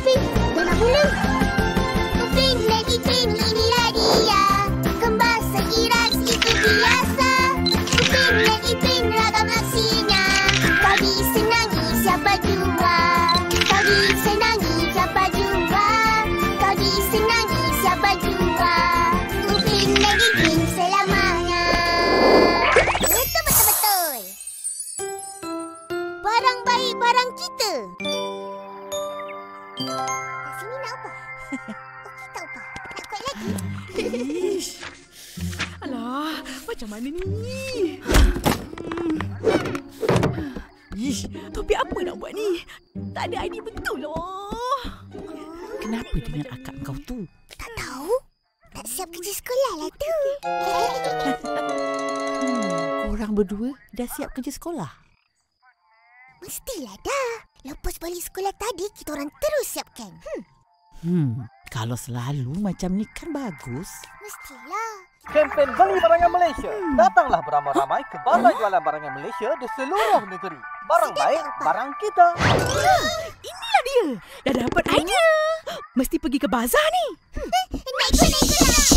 Upin, dah nak mula. Upin lagi Upin, inilah dia. Kembar seiras itu biasa. Upin lagi Upin, ragam aksinya. Kami senangi siapa jua. Kami senangi siapa jua. Kami senangi siapa jua. Upin lagi Upin selamanya. Betul-betul. Barang baik barang kita. Sini nak apa? Okey tak apa? Nak kuat lagi? Ish. Alah, macam mana ni? Ish, topi apa nak buat ni? Tak ada idea betul lah. Kenapa dengan akak kau tu? Tak tahu. Tak siap kerja sekolah lah tu. Korang berdua dah siap kerja sekolah? Mestilah dah. Lepas balik sekolah tadi, kita orang terus siapkan. Kalau selalu macam ni kan bagus. Mestilah. Kempen Beli Barangan Malaysia. Datanglah beramai-ramai ke bazar jualan barangan Malaysia di seluruh negeri. Barang baik, barang kita. Inilah dia. Dah dapat idea. Mesti pergi ke bazar ni. Nak ikut.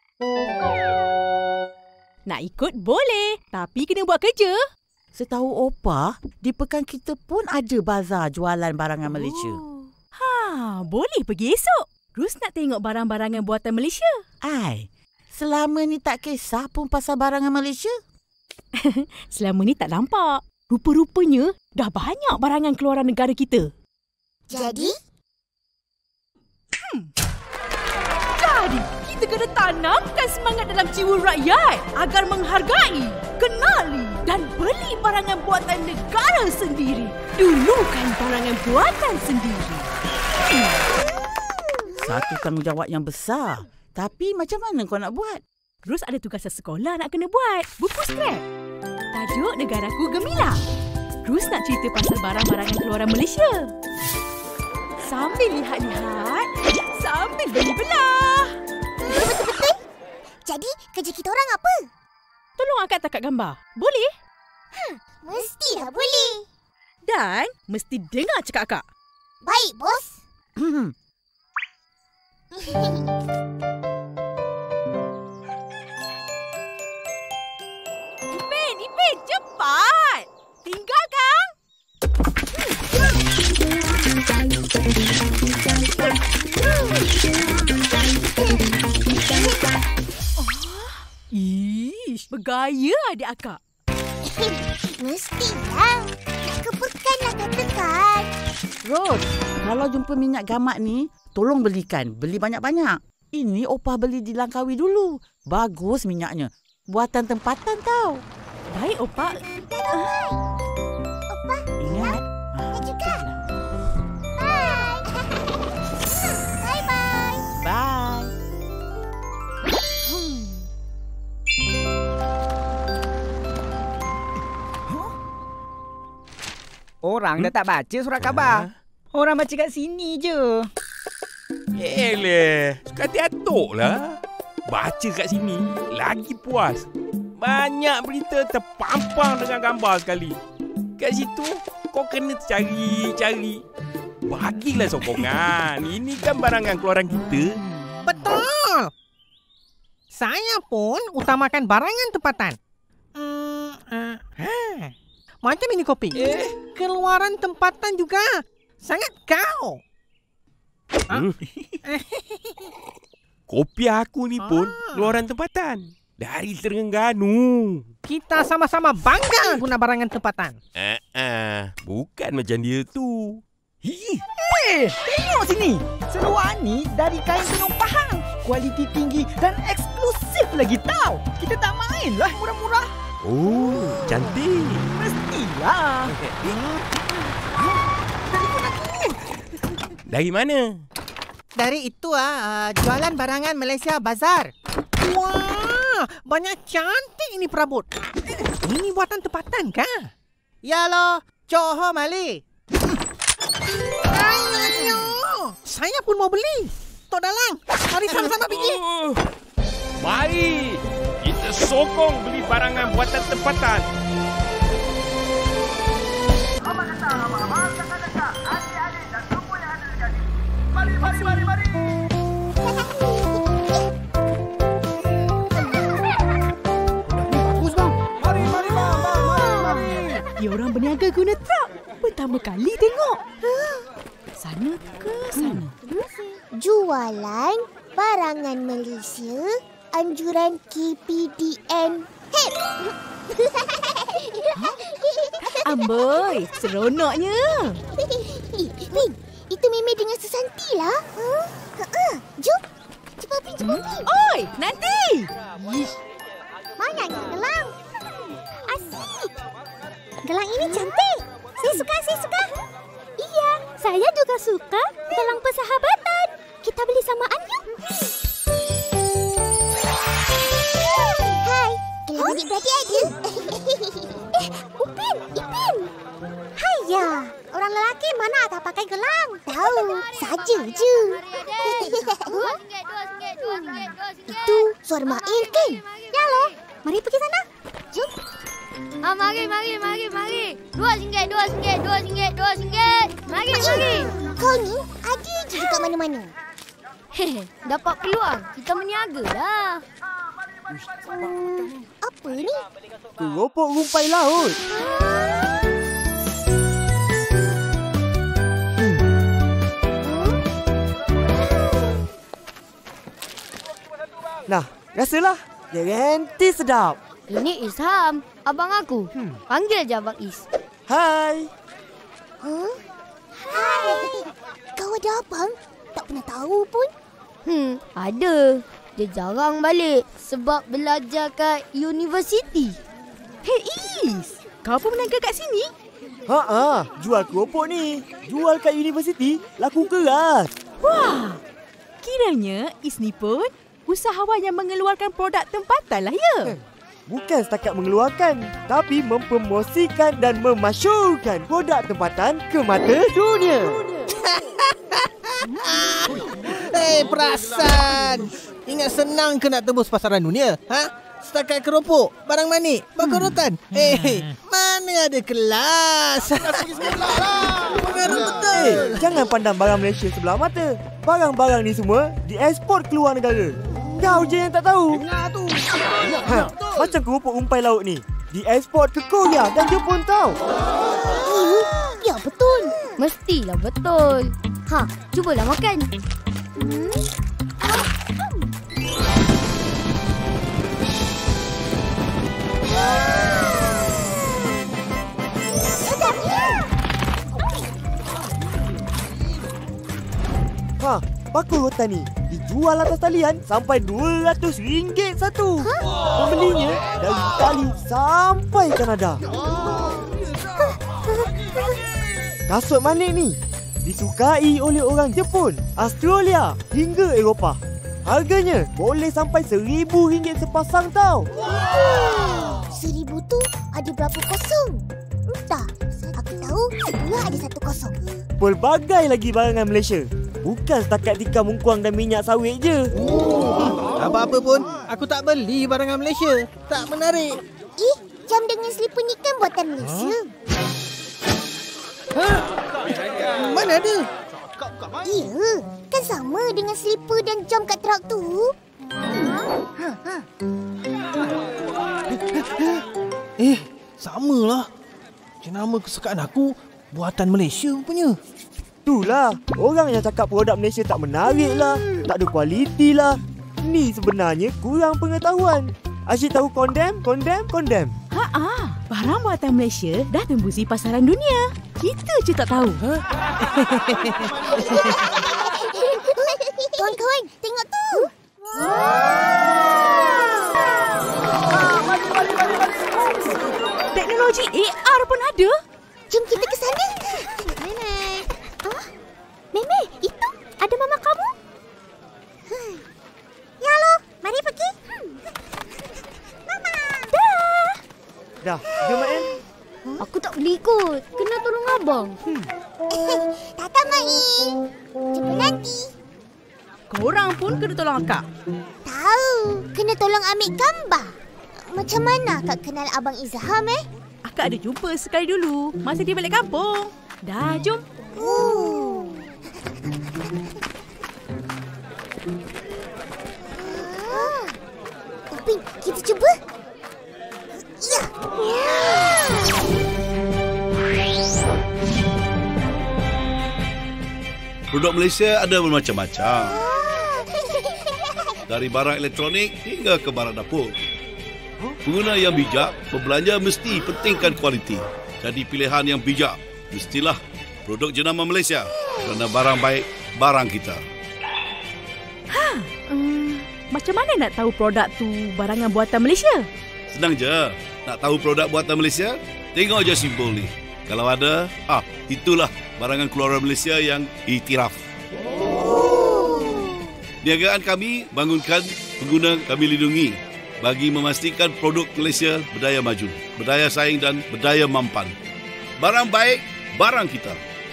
Nak ikut boleh. Tapi kena buat kerja. Setahu Opa, di pekan kita pun ada bazar jualan barangan Malaysia. Boleh pergi esok. Rus nak tengok barang-barangan buatan Malaysia. Selama ni tak kisah pun pasal barangan Malaysia. Selama ni tak nampak. Rupa-rupanya dah banyak barangan keluaran negara kita. Jadi, kita kena tanamkan semangat dalam jiwa rakyat agar menghargai, kenali dan beli barangan buatan negara sendiri. Dulukan barangan buatan sendiri. Satu tanggungjawab yang besar. Tapi macam mana kau nak buat? Terus ada tugas sekolah nak kena buat. Buku scrap. Tajuk Negaraku Gemilang. Terus nak cerita pasal barang-barangan keluaran Malaysia. Sambil lihat-lihat, sambil beli-belah. betul-betul. Jadi, kerja kita orang apa? Tolong akak takat gambar. Boleh? Mestilah boleh. Dan mesti dengar cakap akak. Baik, bos. Ipin, cepat. Tinggalkan. Bergaya adik akak. Mestilah. Nak kepurkanlah katakan. Ros, kalau jumpa minyak gamak ni, tolong belikan. Beli banyak-banyak. Ini Opah beli di Langkawi dulu. Bagus minyaknya. Buatan tempatan tau. Baik, Opa. Opa, Ingat. nak juga. Bye. Bye-bye. Bye. Orang dah tak baca surat khabar. Orang baca kat sini je. Suka hati atuk lah. Baca kat sini, lagi puas. Banyak berita terpampang dengan gambar sekali. Kat situ, kau kena cari. Bagilah sokongan. Ini kan barangan keluaran kita. Betul. Saya pun utamakan barangan tempatan. Macam ini kopi. Keluaran tempatan juga sangat kau. Kopi aku ni pun keluaran tempatan. Dari Terengganu. Kita sama-sama bangga guna barangan tempatan. Bukan macam dia tu. Tengok sini. Seluar ni dari kain tenung pahang. Kualiti tinggi dan eksklusif lagi tau. Kita tak main lah murah-murah. Oh, cantik. Mestilah. Dari mana? Dari itu jualan barangan Malaysia Bazar. Wah, banyak cantik ini perabot. Ini buatan tempatan kah? Ya loh, Johor Mali. Ayo, saya pun mau beli. Tok Dalang, mari sama-sama pergi. Mari kita sokong beli barangan buatan tempatan. sekali tengok. Sana ke sana? Jualan barangan Malaysia, anjuran KPDN. Hep! Amboi, seronoknya. Ipin, itu Meme dengan Susanti lah. Jom. Cepat, Pin, cepat, Pin. Oi, nanti. Banyaknya gelang. Asyik. Gelang ini cantik. Saya suka. Iya, saya juga suka gelang persahabatan. Kita beli samaan yuk. Hai, gelang adik-beradik ada. Upin, Ipin. Haiya, orang lelaki mana tak pakai gelang? Tahu, saja je. Itu suara Mail kan? Ya loh, mari pergi sana. Jom. Mari. RM2. Mari. Kau ni ada je dekat mana-mana. Dapat peluang. Kita meniaga lah. Apa ni? Keropok rumpai laut. Nah, rasalah. Garanti sedap. Ini Isham, abang aku. Panggil je Abang Is. Hai. Hai. Kau ada abang? Tak pernah tahu pun. Ada. Dia jarang balik sebab belajar kat universiti. Hey Is, kau pun meniaga kat sini? Jual keropok ni. Jual kat universiti, laku keras. Wah, kiranya Is ni pun usahawan yang mengeluarkan produk tempatan lah ya? Bukan setakat mengeluarkan, tapi mempromosikan dan memasyurkan produk tempatan ke mata dunia. Perasan. Ingat senang ke nak tembus pasaran dunia? Setakat keropok, barang manik, bakarotan. Mana ada kelas? Mengarut betul. Jangan pandang barang Malaysia sebelah mata. Barang-barang ni semua diekspor ke luar negara. Kau je yang tak tahu. Dengar tu. Macam keropok umpai laut ni, diekspor ke Korea dan Jepun tau. Ya, betul. Mestilah betul. Cubalah makan. Bakul rotan ni dijual atas talian sampai RM200 satu. Pembelinya dari Itali sampai Kanada. Kasut manik ni disukai oleh orang Jepun, Australia hingga Eropah. Harganya boleh sampai RM1,000 sepasang tau. RM1,000 tu ada berapa kosong? Entah, aku tahu sebelah ada 1 kosong. Pelbagai lagi barangan Malaysia. Bukan setakat tikar mungkuang dan minyak sawit je. Apa-apa pun, aku tak beli barangan Malaysia. Tak menarik. Jam dengan slipper ni kan buatan Malaysia. Mana ada? Ya, kan sama dengan slipper dan jam kat truk tu. Samalah. Jenama kesukaan aku buatan Malaysia punya. Itulah, orang yang cakap produk Malaysia tak menarik lah, tak ada kualiti lah. Ni sebenarnya kurang pengetahuan. Asyik tahu condemn. Barang buatan Malaysia dah tembusi pasaran dunia. Kita je tak tahu. Kawan-kawan, tengok tu. Teknologi AR pun ada. Jom kita ke sana. Meme, itu ada mama kamu? Ya loh, mari pergi. Mama. Dah, jom Main. Aku tak boleh ikut. Kena tolong abang. Tata Main. Jumpa nanti. Korang pun kena tolong akak. Tahu, kena tolong ambil gambar. Macam mana Kak kenal Abang Izham Akak ada jumpa sekali dulu masa dia balik kampung. Dah, jom. Upin, kita cuba. Ya. Produk Malaysia ada bermacam-macam. Dari barang elektronik hingga ke barang dapur. Pengguna yang bijak berbelanja mesti pentingkan kualiti. Jadi pilihan yang bijak mestilah produk jenama Malaysia. Kerana barang baik, barang kita. Macam mana nak tahu produk tu barangan buatan Malaysia? Senang je. Nak tahu produk buatan Malaysia? Tengok je simbol ni. Kalau ada, itulah barangan keluaran Malaysia yang iktiraf. Niagaan kami bangunkan, pengguna kami lindungi bagi memastikan produk Malaysia berdaya maju, berdaya saing dan berdaya mampan. Barang baik, barang kita.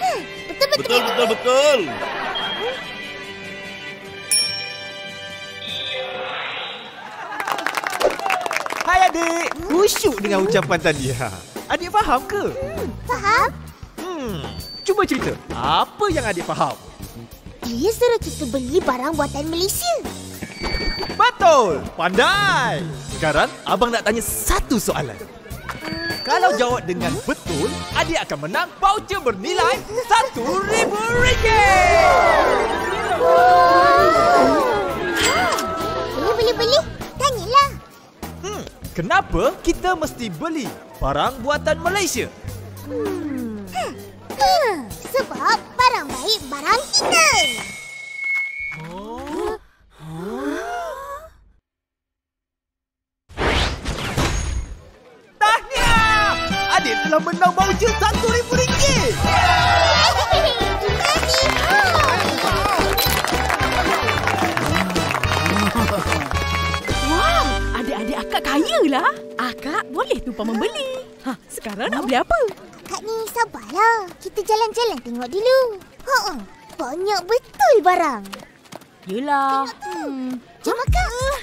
Betul. Hai adik, khusyuk dengan ucapan tadi. Adik faham ke? Faham? Cuba cerita, apa yang adik faham? Dia suruh kita beli barang buatan Malaysia. Betul, pandai. Sekarang abang nak tanya satu soalan. Kalau jawab dengan betul, adik akan menang voucher bernilai RM1,000. Boleh. Tanyalah. Kenapa kita mesti beli barang buatan Malaysia? Sebab barang baik barang kita. Tahniah! Adik telah menang voucher RM1,000. Wow, adik-adik akak kaya lah. Akak boleh tumpang membeli. Sekarang nak beli apa? Kak ni sabarlah. Kita jalan-jalan tengok dulu. Banyak betul barang. Yelah. Jom Kak.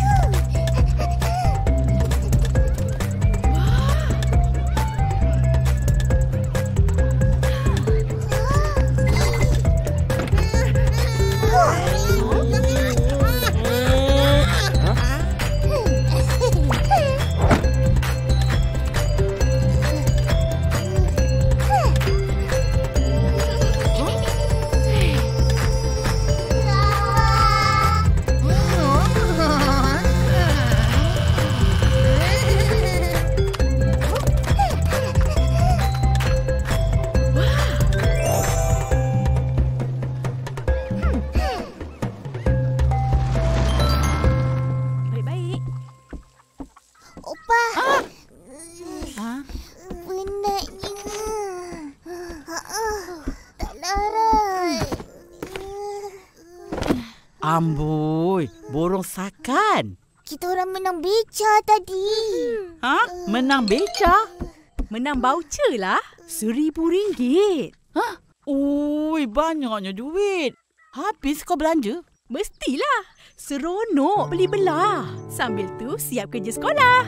Amboi, borong sakan. Kita orang menang beca tadi. Menang beca? Menang voucher lah. RM1,000. Ui, banyaknya duit. Habis kau belanja? Mestilah. Seronok beli belah. Sambil tu siap kerja sekolah.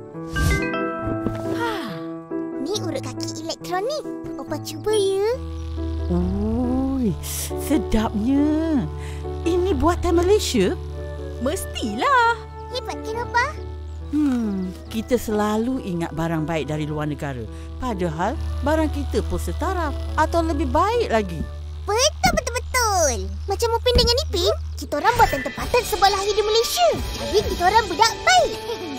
Ni urut kaki elektronik. Opa cuba ya. Ui, sedapnya. Ini buatan Malaysia? Mestilah. Hebat kenapa? Kita selalu ingat barang baik dari luar negara. Padahal barang kita pun setara atau lebih baik lagi. Betul. Macam Upin dengan Ipin, kita orang buatan tempatan sebab lahir di Malaysia. Jadi kita orang budak baik.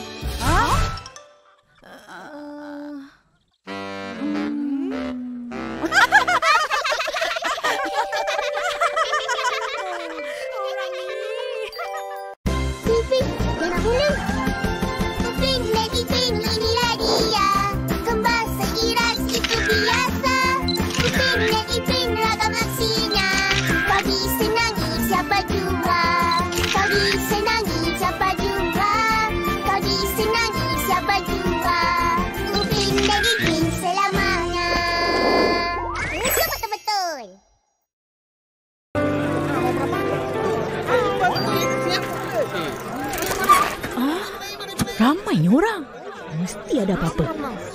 Ramai orang. Mesti ada apa-apa.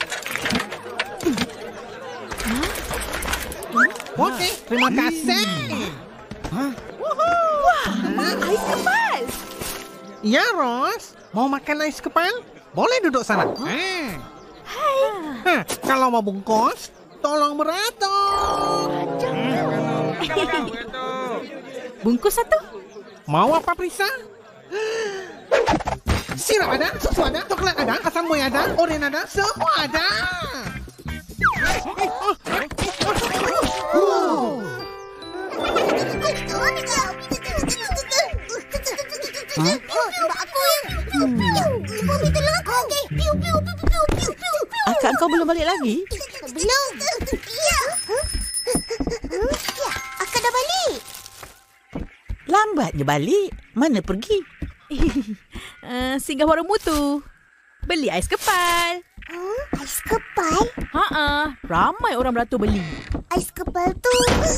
Okey, terima kasih. Wah, ais kepal. Ya, Ros. Mau makan ais kepal? Boleh duduk sana. Kalau mau bungkus, tolong beratur. Bungkus satu. Mau apa, Prisa? Sirap ada, susu ada, coklat ada, asam buah ada, oren ada, semua ada. Akak kau belum balik lagi? Belum. Ya. Ya, akak dah balik. Lambatnya balik. Mana pergi? Singgah warung mutu. Beli ais kepal. Ais kepal? Ramai orang beratur beli. Ais kepal tu...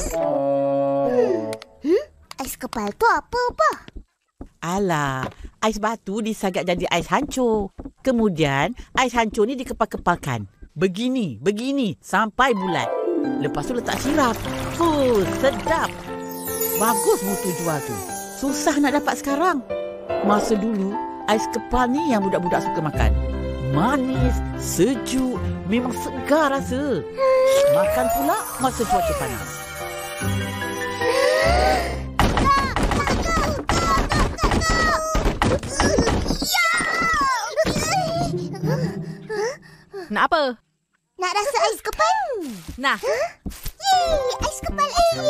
Ais kepal tu apa? Alah, ais batu disagak jadi ais hancur. Kemudian, ais hancur ni dikepal-kepalkan. Begini, sampai bulat. Lepas tu letak sirap. Sedap. Bagus mutu jual tu. Susah nak dapat sekarang. Masa dulu, ais kepal ni yang budak-budak suka makan. Manis, sejuk, memang segar rasa. Makan pula masa cuaca panas. Nak apa? Nak rasa ais kepal. Nah. Yeay, ais kepal.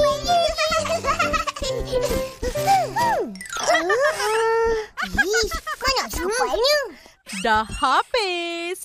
Mana ais kepalnya? Dah habis.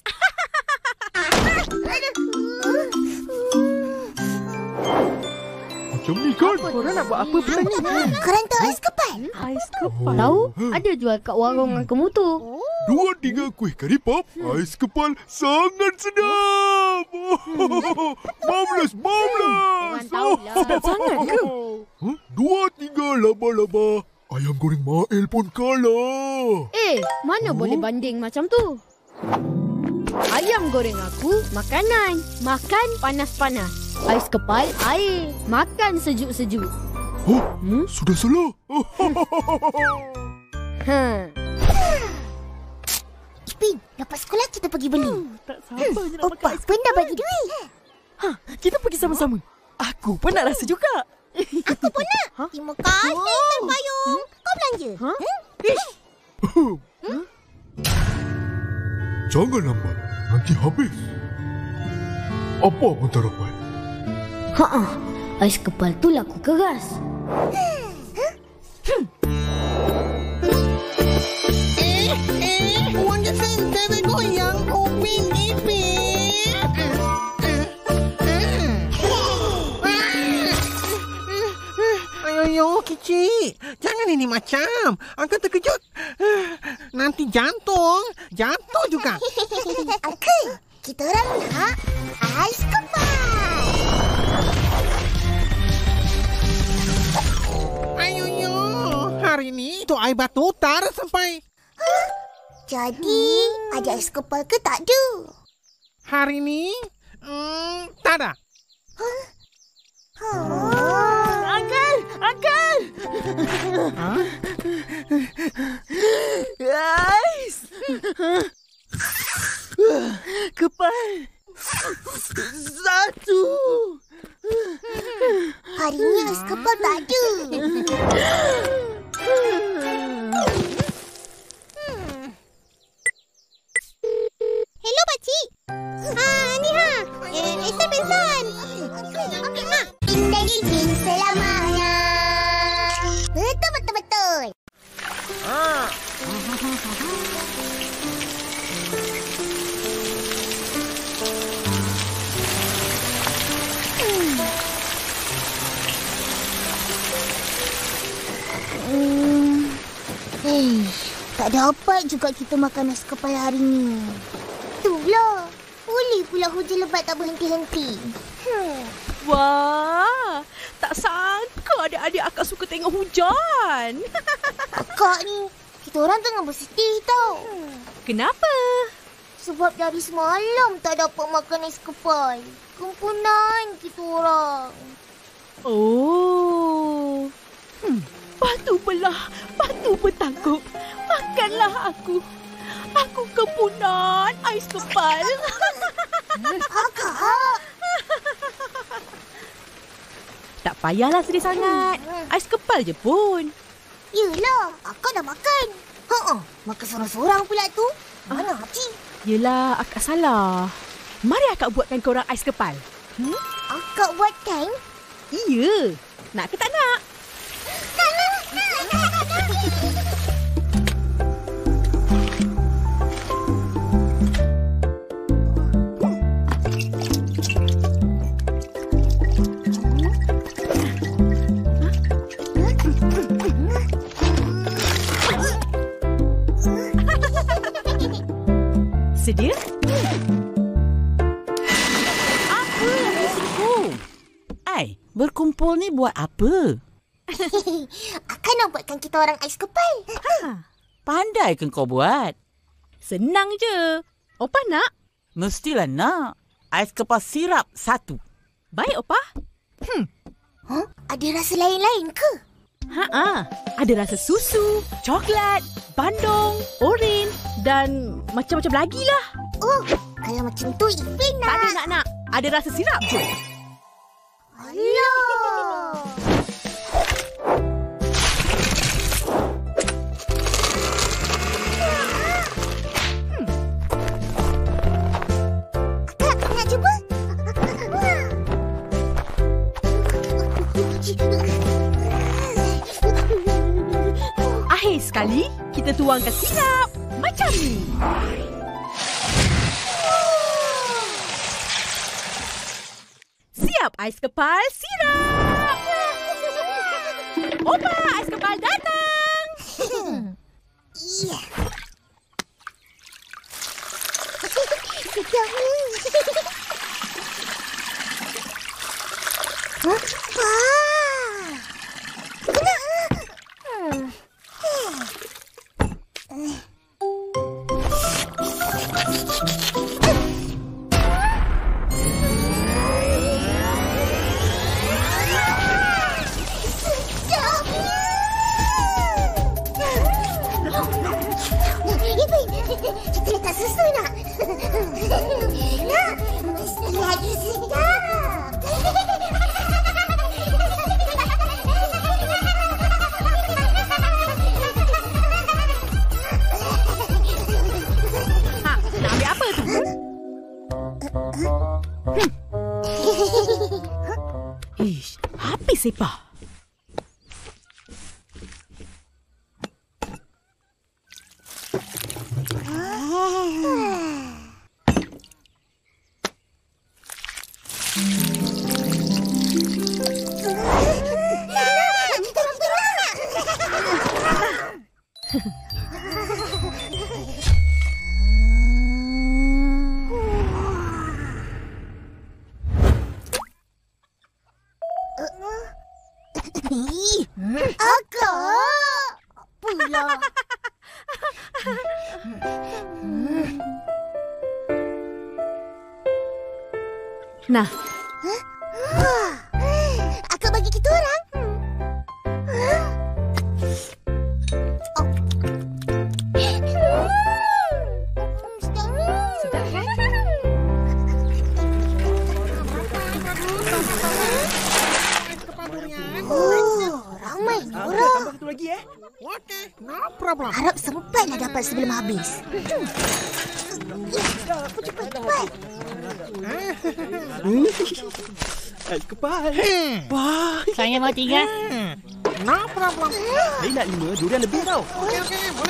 Macam ni kan? Korang nak buat apa pula ni? Korang tahu ais kepal? Ais kepal? Tahu? Ada jual kat warung kamu tu. 2-3 kuih kari pop, ais kepal sangat sedap. Marvelous. Orang tahulah. Sedap sangat ke? 2-3 laba-laba. Ayam goreng Mael pun kalah. Mana boleh banding macam tu? Ayam goreng aku, makanan. Makan panas-panas. Ais kepal, air. Makan sejuk-sejuk. Sudah salah. Ipin, lepas sekolah kita pergi beli. Tak sabar je nak makan Opa pun dah bagi duit. Kita pergi sama-sama. Aku pun nak rasa juga. Aku pun nak. Terima kasih, Tan Payung. Kau belanja. Jangan lambat. Nanti habis. Apa pun tak dapat. Ais kepal tu laku keras. Wonder Center goyang Upin Ipin. Ayo, kecil. Jangan ini macam. Angkat terkejut. Nanti jatuh juga. Uncle, kita orang nak ais kepal. Ayo, hari ni tu air batu tak sampai. Jadi, ada ais kepal ke tak ada? Hari ni tak ada. Uncle! Ais! Kepal! Satu! Hari ni ais kepal tak ada. Hello, pakcik. Ni Esther Benson. Indah Ipin selamanya. Betul. Tak dapat juga kita makan nasi kepal hari ni. Itulah. Boleh pula hujan lebat tak berhenti-henti. Wah, tak sangka adik-adik akak suka tengok hujan. Akak ni, kita orang tengah bersedih tau. Kenapa? Sebab dari semalam tak dapat makan nasi kepal. Kumpulan kita orang. Oh. Batu belah, batu bertangkup. Makanlah aku. Aku kepunan ais kepal. Akak. Tak payahlah sedih sangat. Ais kepal je pun. Yelah, akak dah makan. Makan sorang-sorang pula tu. Mana Haji? Yelah, akak salah. Mari akak buatkan korang ais kepal. Akak buatkan? Iya. Nak ke tak nak? Sedia? Apa yang berkumpul? Berkumpul ni buat apa? Akak nak buatkan kita orang ais kepal. Pandai ke kau buat? Senang je. Opah nak? Mestilah nak. Ais kepal sirap 1. Baik, Opah. Ada rasa lain-lain ke? Ada rasa susu, coklat, bandung, oren dan macam-macam lagi lah. Oh, kalau macam tu Ipin nak. Tak ada nak. Ada rasa sirap je. Alah. Akak, nak cuba? Akhir sekali, kita tuangkan sirap. Macam ni. Siap ais kepal sirap. Opa, ais kepal datang. Iya. Sedap ni. Kita letak susu nak? Nak? Mesti lagi sedap. Nak ambil apa tu? Ish, habis sepah. Akak! Pula. Nah, Akak bagi kita orang. sedap kan? Oh, ramai orang. Satu lagi Okey, no problem. Harap sempatlah dapat sebelum habis. Cepat. Ais kepal. Wah, Saya mau 3. No problem. saya nak 5, durian lebih tau. Okey, boleh.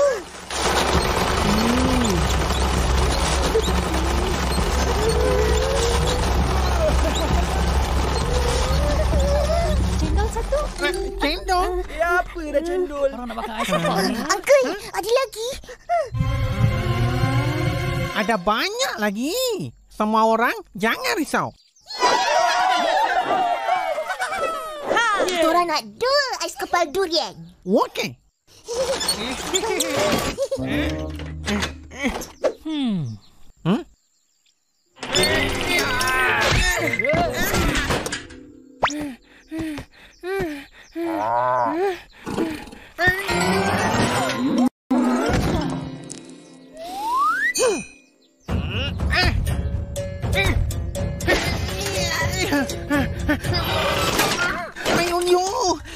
Cendol 1. Cendol. Apa dah cendol? Orang nak makan ais kepal ni. Uncle, ada lagi. Ada banyak lagi. Semua orang jangan risau. Kita orang nak 2 ais kepal durian. Okey.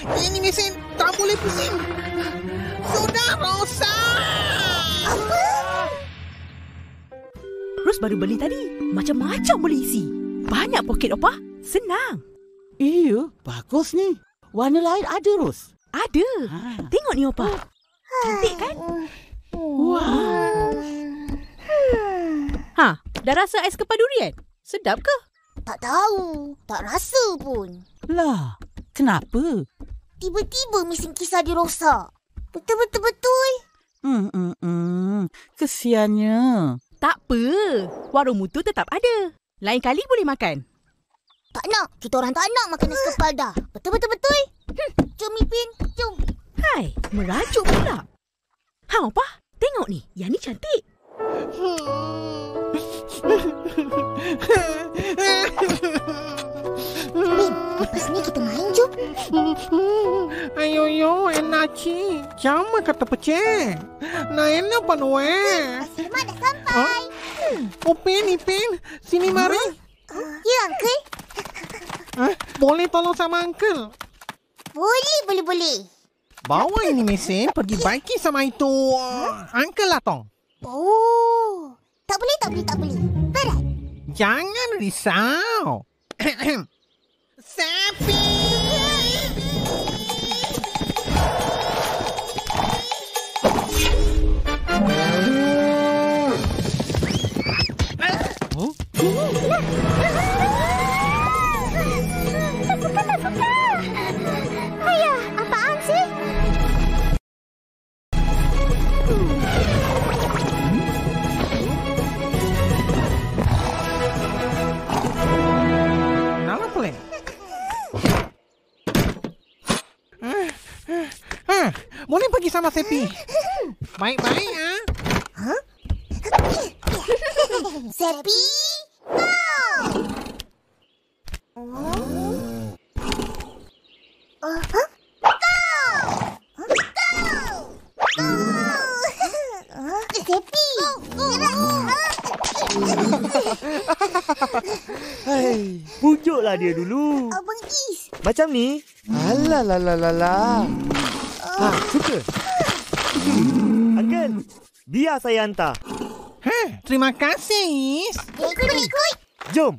Ini mesin tak boleh pusing. Sudah rosak. Apa? Ros baru beli tadi. Macam-macam boleh isi. Banyak poket Opah. Senang. Iya, bagus ni. Warna lain ada, Ros. Ada. Tengok ni Opah. Cantik kan? Wah. Ha, dah rasa ais kepal durian? Sedap ke? Tak tahu. Tak rasa pun. Lah, kenapa? Tiba-tiba mesin kisar dirosak. Betul-betul. Kesiannya. Tak apa. Warung mutu tetap ada. Lain kali boleh makan. Tak nak. Kita orang tak nak makan ais kepal dah. Betul-betul. Jom Ipin, jom. Hai, merajuk pula. Ha, Opah. Tengok ni. Yang ni cantik. Min, lepas ni kita main jom. Ayo, enak cik. Jangan kata pecah. Nah, enak panueh. Mak dah sampai. Ipin, sini mari. Ya, Uncle. Boleh tolong sama Uncle? Boleh. Bawa ini mesin pergi baiki sama itu Uncle lah, Tong. Oh, tak boleh. Berat. Jangan risau. Sapi! Ayah, apaan sih? Kenapa boleh? Boleh pergi sama Sepi. Baik-baik, Sepi, Hai, pujuklah dia dulu. Abang Is. Macam ni. Alah. Suka? Uncle, biar saya hantar. Terima kasih, Is. Ikut. Jom.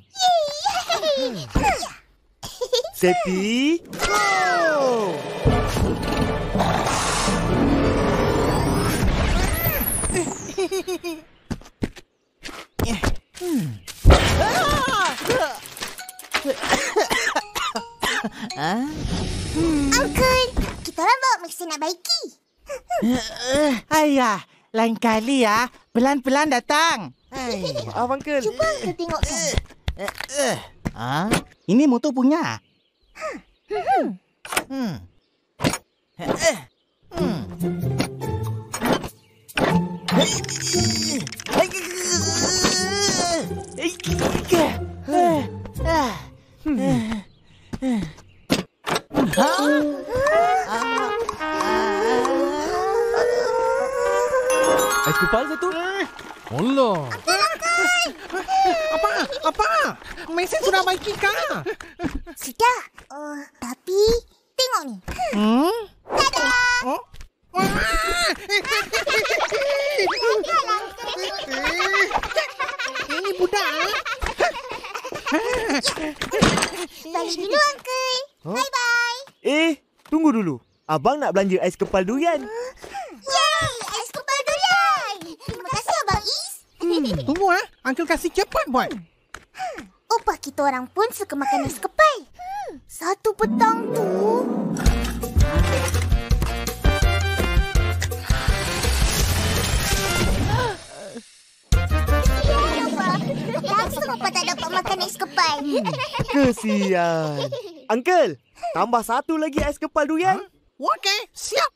Sepi, go! Uncle, kita orang bawa mesin nak baiki. Ayah, lain kali ya. Pelan-pelan datang. Maaf, Uncle. Cuba Uncle tengok kan. Ini motor punya. Ais kepal satu. Allah. Apa? Mesin sudah baiki kah? Sudah. Tapi, tengok ni. Tada! Ini budak. Balik dulu, Uncle. Bye-bye. Tunggu dulu. Abang nak belanja ais kepal durian. Yeay! Ais kepal durian! Terima kasih, Abang Is. Tunggu, Uncle kasih cepat buat. Opah kita orang pun suka makan ais kepal. Satu petang tu... Langsung Opah tak dapat makan ais kepal. Kesian. Uncle, tambah satu lagi ais kepal durian. Okey, siap.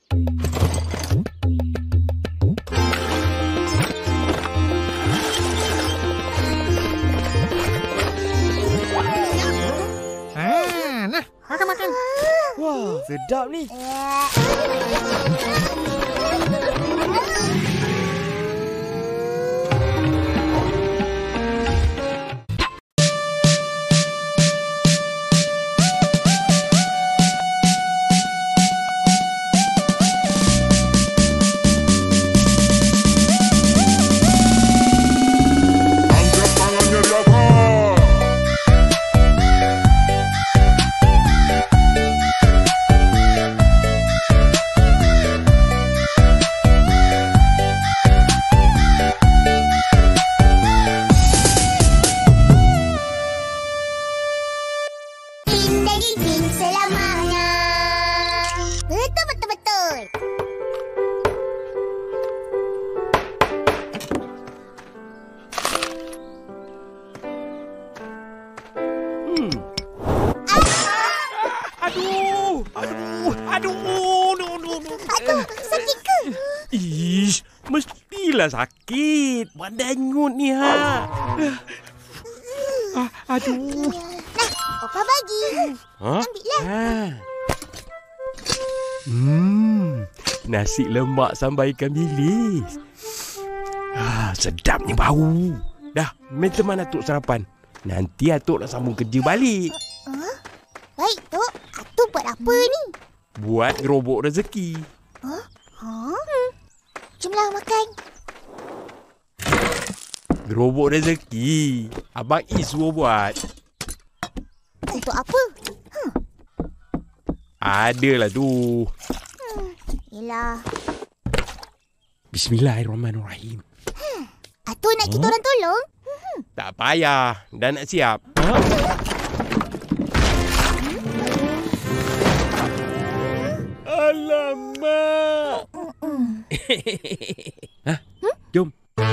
Nah, makan. Wah, sedap ni. Aduh. Sakit ke? Ish, mestilah sakit. Buat dangut ni, ha. Aduh. Opa bagi. Ha? Ambillah. Nasi lemak sambal ikan bilis. Sedapnya bau. Dah, minta mana Atuk sarapan. Nanti Atuk nak sambung kerja balik. Baik, Tok. Atuk buat apa ni? Buat gerobok rezeki. Jomlah makan. Gerobok rezeki. Abang Is suruh buat. Untuk apa? Adalah tu. Yelah. Bismillahirrahmanirrahim. Atuk nak kita orang tolong? Tak payah. Dah nak siap. Alamak. Jom.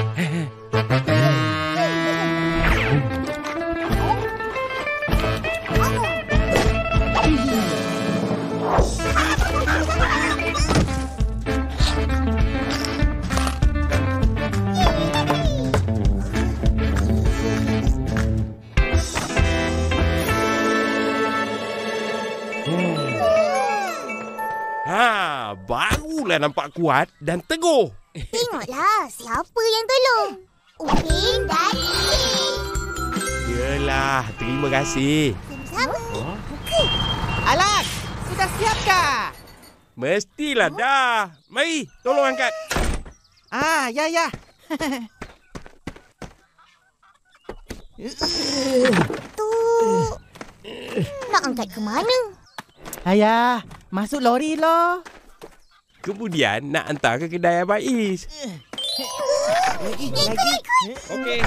Barulah nampak kuat dan teguh. Tengoklah siapa yang tolong. Upin dan Ipin. Yelah, terima kasih. Sama-sama. Alat, sudah siapkah? Mestilah dah. Mari, tolong angkat. Ya. Tu. Nak angkat ke mana? Ayah, masuk lori loh. Kemudian nak hantar ke kedai Abang Is. Okey.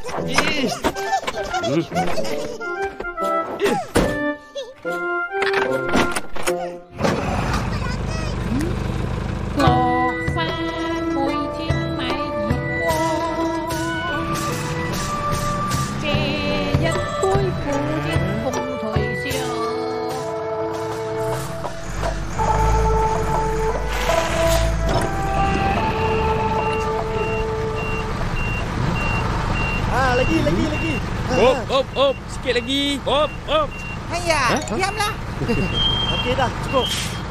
Lagi. Op. Sikit lagi. Op. Ayah, diamlah. Okey dah, cukup.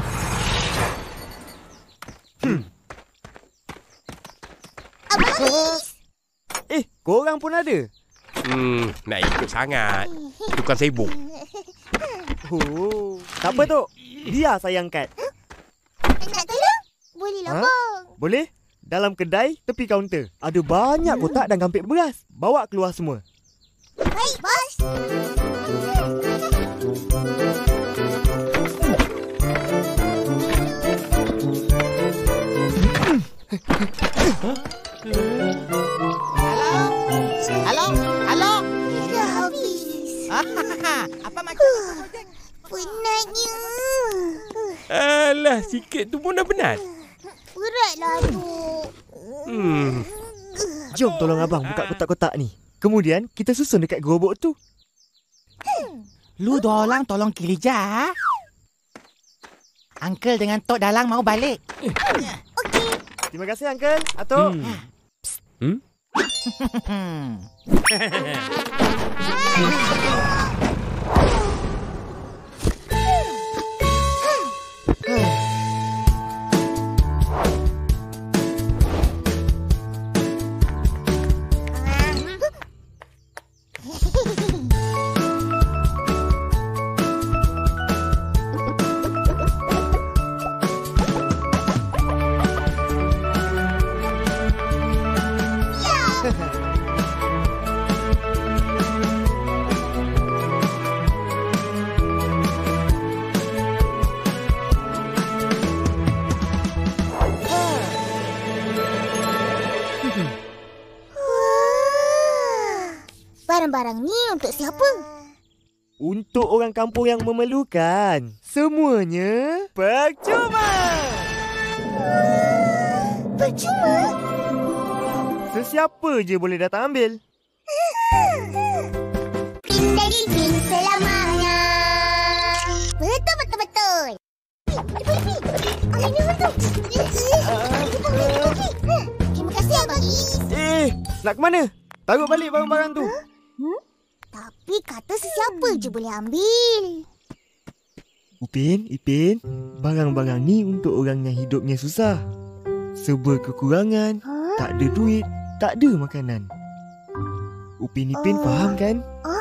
Abang Is. Korang pun ada? Nak ikut sangat. Tukang sibuk. Tak apa, Tok. Biar saya angkat. Nak tolong? Boleh lah, bang. Boleh? Dalam kedai, tepi kaunter. Ada banyak kotak dan kampit beras. Bawa keluar semua. Baik, bos. Halo. Dah habis. Apa macam? Penatnya. Alah, sikit tu pun dah penat. Beratlah tu. Jom tolong abang buka kotak-kotak ni. Kemudian kita susun dekat gerobok tu. Lu dorang tolong Kilija. Uncle dengan Tok Dalang mau balik. Okey. Terima kasih, Uncle. Atok. Barang-barang ni untuk siapa? Untuk orang kampung yang memerlukan. Semuanya percuma. Percuma? Sesiapa je boleh datang ambil. Pin dari pin selamanya. Betul-betul-betul. Ada minum tu. Terima kasih Abang Is. Nak ke mana? Taruh balik barang-barang tu. Tapi kata sesiapa je boleh ambil. Upin, Ipin, barang-barang ni untuk orang yang hidupnya susah. Serba kekurangan, tak ada duit, tak ada makanan. Upin Ipin faham kan?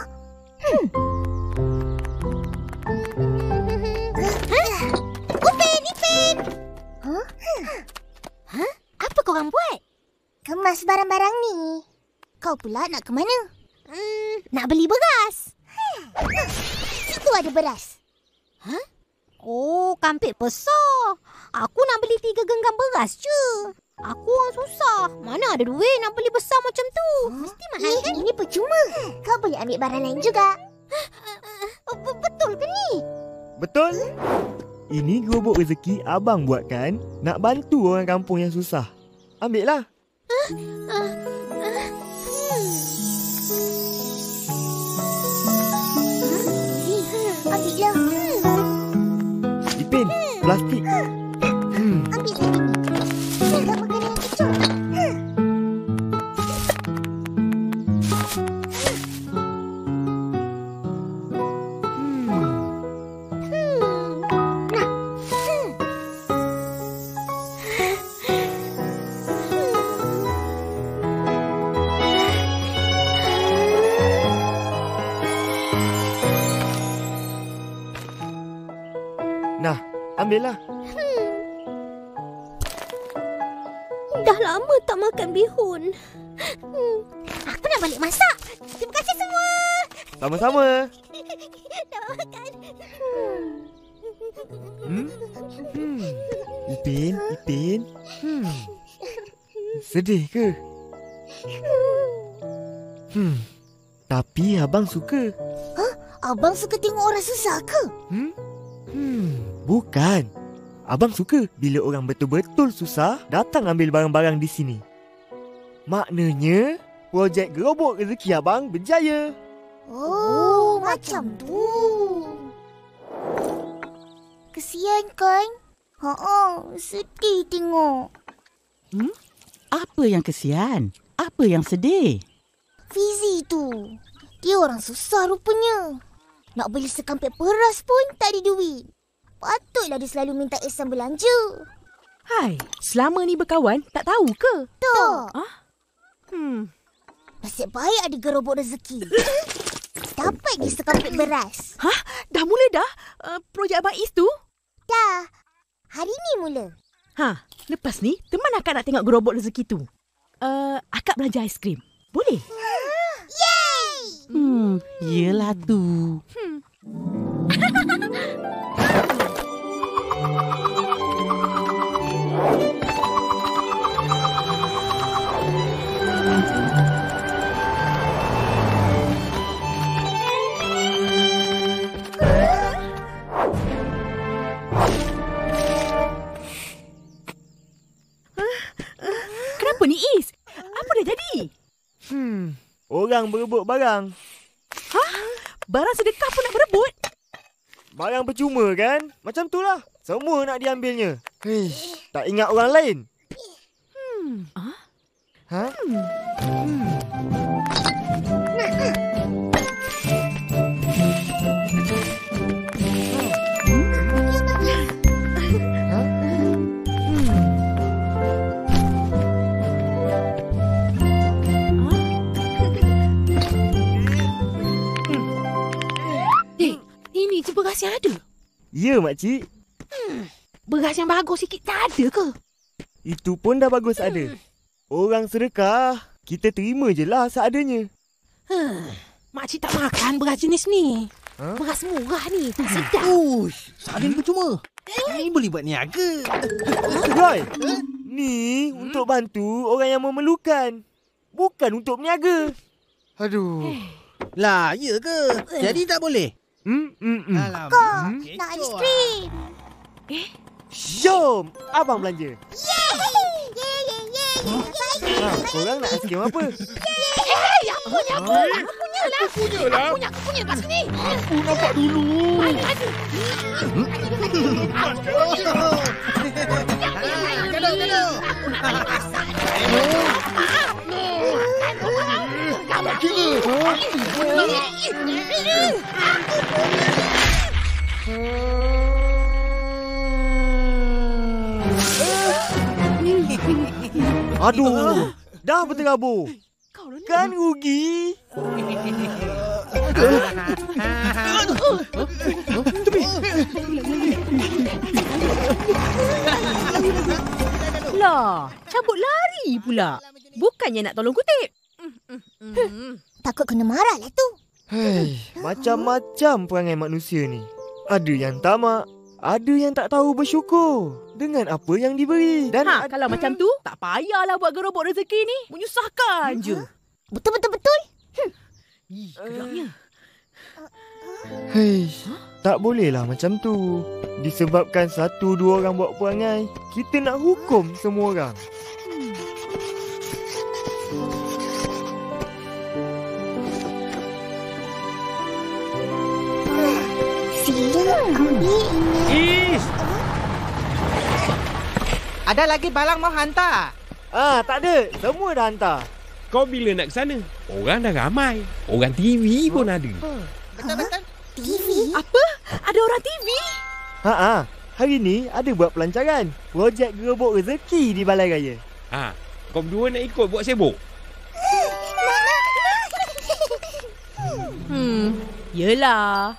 Upin, Ipin. Apa korang buat? Kemas barang-barang ni. Kau pula nak ke mana? Nak beli beras. Situ ada beras. Oh, kampit besar. Aku nak beli 3 genggam beras je. Aku orang susah. Mana ada duit nak beli besar macam tu? Mesti mahal kan? Ini percuma. Kau boleh ambil barang lain juga. Betul ke ni? Betul? Ini gerobok rezeki abang buat kan? Nak bantu orang kampung yang susah. Ambil lah. Ambillah. Ipin, plastik. Ambil lagi ni. Jangan makan yang kecoh. Nah, ambillah. Dah lama tak makan bihun. Aku nak balik masak. Terima kasih semua. Sama-sama. Dah makan. Ipin, Ipin. Sedih ke? Tapi abang suka. Abang suka tengok orang susah ke? Bukan. Abang suka bila orang betul-betul susah datang ambil barang-barang di sini. Maknanya, projek gerobok rezeki abang berjaya. Oh, macam tu. Kesian kan? Sedih tengok. Apa yang kesian? Apa yang sedih? Fizi tu. Dia orang susah rupanya. Nak beli sekampit beras pun tak ada duit. Patutlah dia selalu minta ihsan belanja. Hai, selama ni berkawan tak tahu ke? Tak. Nasib baik ada gerobok rezeki. Dapat dia sekampit beras. Dah mula dah projek Abang Is tu? Dah. Hari ni mula. Lepas ni teman akak nak tengok gerobok rezeki tu. Akak belanja aiskrim. Boleh? Yeay! Yelah tu. Kenapa ni Is? Apa dah jadi? Orang berebut barang. Barang sedekah pun nak berebut? Barang percuma kan? Macam tu lah. Semua nak diambilnya. Tak ingat orang lain. Ini je beras yang ada? Ya, makcik. Beras yang bagus sikit tak ada ke? Itu pun dah bagus ada. Orang sedekah, kita terima je lah seadanya. Makcik tak makan beras jenis ni. Beras murah ni, tak sedap. Salin percuma. Ini boleh buat niaga. Roy, ni untuk bantu orang yang memerlukan. Bukan untuk berniaga. Aduh. Lah, ya ke? Jadi tak boleh? Kak, nak aiskrim. Jom, abang belanja. Yeay. Korang nak aiskrim apa? Yeay. Aku punya. Punyalah. Aku punya lepas sini. Aku nampak dulu. Gaduh. Tak kira. Aduh, dah berterabur. Kan rugi. Lah, cabut lari pula. Bukannya nak tolong kutip. Takut kena marah lah tu. Hei, macam-macam perangai manusia ni. Ada yang tamak, ada yang tak tahu bersyukur dengan apa yang diberi. Dan Kalau macam tu, tak payahlah buat gerobok rezeki ni. Menyusahkan je. Betul. Geraknya. Hei, tak bolehlah macam tu. Disebabkan 1-2 orang buat perangai, kita nak hukum semua orang. Sila ambil ini. Is, Ada lagi barang mau hantar? Tak ada. Semua dah hantar. kau bila nak ke sana? Orang dah ramai. Orang TV pun ada. Betul. TV? Apa? Ada orang TV? Hari ni ada buat pelancaran. Projek gerobok rezeki di Balai Raya. Kau berdua nak ikut buat sibuk? Yelah.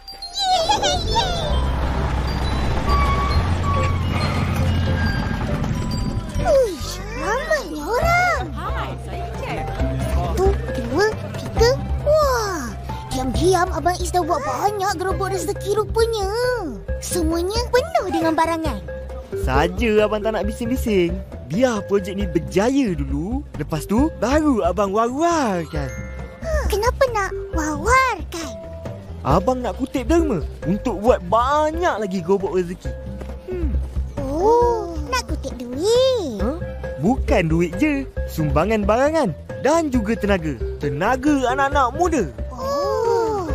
Uish, ramainya orang. Hai, saya cek. 1, 2, 3. Wah, diam-diam Abang Is dah buat banyak gerobok rezeki rupanya. Semuanya penuh dengan barangan. Saja abang tak nak bising-bising. Biar projek ni berjaya dulu. Lepas tu, baru abang war-warkan. Kenapa nak wawarkan? Abang nak kutip derma untuk buat banyak lagi gerobok rezeki. Oh, nak kutip duit. Bukan duit je, sumbangan barangan dan juga tenaga. Tenaga anak-anak muda. Oh.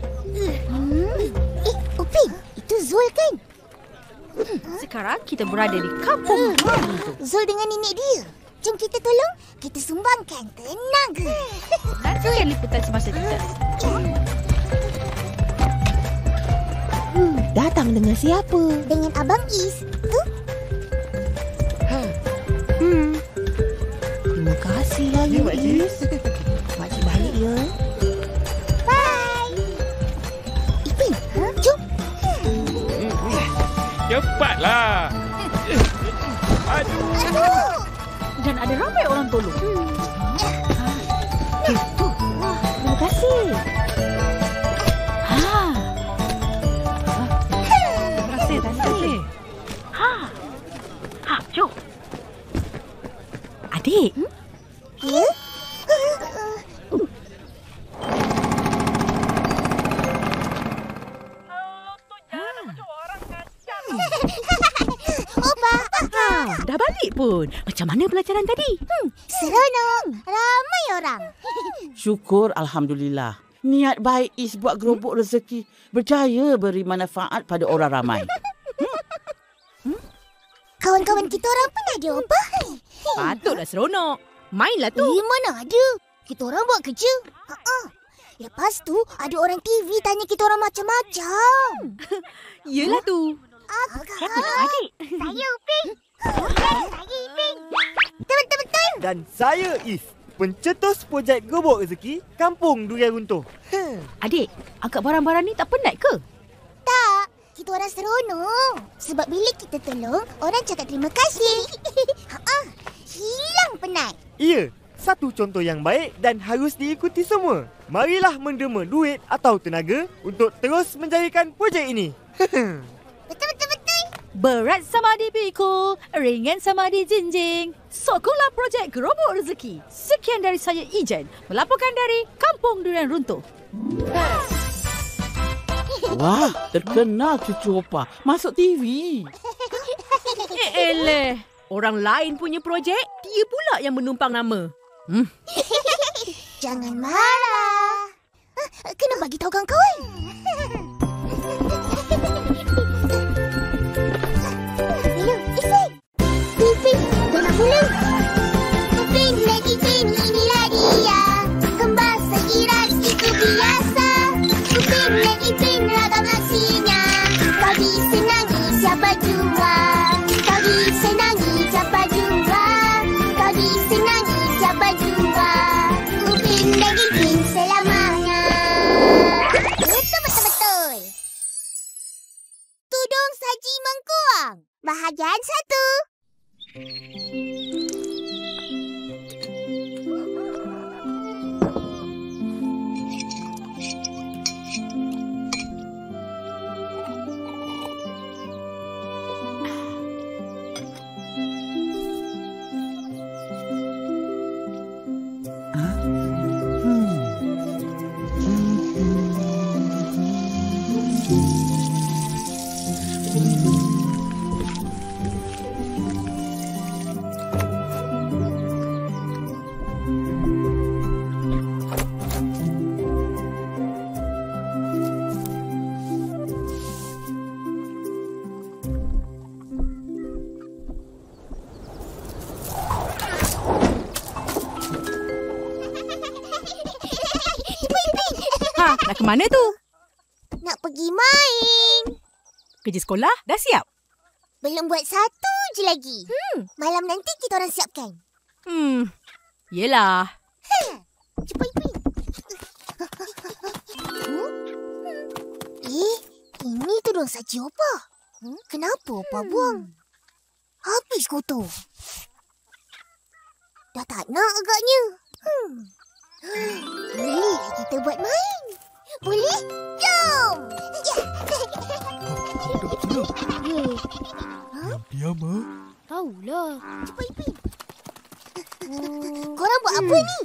Upin, itu Zul kan? Sekarang kita berada di kampung Runtuh. Zul dengan nenek dia. Jom kita tolong, kita sumbangkan tenaga. Nantikan liputan semasa kita. Datang dengan siapa? Dengan Abang Is. Tu. Terima kasihlah Ya, you Makcik. Is. Makcik balik ya. Bye. Ipin, jom. Cepatlah. Aduh. Dan ada ramai orang tolong. Terima kasih. Terima kasih. Jom. Adik. Ya? Opa. Dah balik pun. Macam mana pelajaran tadi? Seronok. Ramai orang. Syukur Alhamdulillah. Niat baik Is buat gerobok rezeki berjaya beri manfaat pada orang ramai. Kawan-kawan kita orang pun ada, Opa. Patutlah seronok. Mainlah tu. Mana ada. Kita orang buat kerja. Lepas tu, ada orang TV tanya kita orang macam-macam. Yelah tu. Adik. Saya Upin. Saya Ipin. Betul-betul. Dan saya Is, pencetus projek gerobok rezeki Kampung Durian Runtuh. Adik, angkat barang-barang ni tak penat ke? Tak. Kita orang seronok. Sebab bila kita tolong, orang cakap terima kasih. Hilang penat. Ia, satu contoh yang baik dan harus diikuti semua. Marilah menderma duit atau tenaga untuk terus menjayakan projek ini. Betul-betul. Berat sama dipikul, ringan sama dijinjing. Sokonlah projek gerobok rezeki. Sekian dari saya Ijen, melaporkan dari Kampung Durian Runtuh. Wah, terkenal cucu opa. Masuk TV. Eleh, orang lain punya projek, dia pula yang menumpang nama. Jangan marah. Kena bagi tahu kawan-kawan. Hello, Ipin. Ipin, dah nak pulang. Ipin dan Ipin, inilah dia. Kembar seiras itu biasa. Ipin dan Ipin, ragam aksinya. Bagi senangi siapa jua. Bagi senangi siapa jua. Bagi senangi siapa jua. Ipin dan Ipin selamanya. Betul-betul. Tudung saji mengkuang. Bahagian 1. Nak ke mana tu? Nak pergi main. Kerja sekolah dah siap? Belum buat satu je lagi. Malam nanti kita orang siapkan. Yelah. Cepat Ipin. Ini tudung saji apa? Kenapa apa buang? Habis kotor. Dah tak nak agaknya. Boleh kita buat main? Boleh? Jom! Diam, ha? Tahulah. Cepat Ipin. Korang buat apa ni?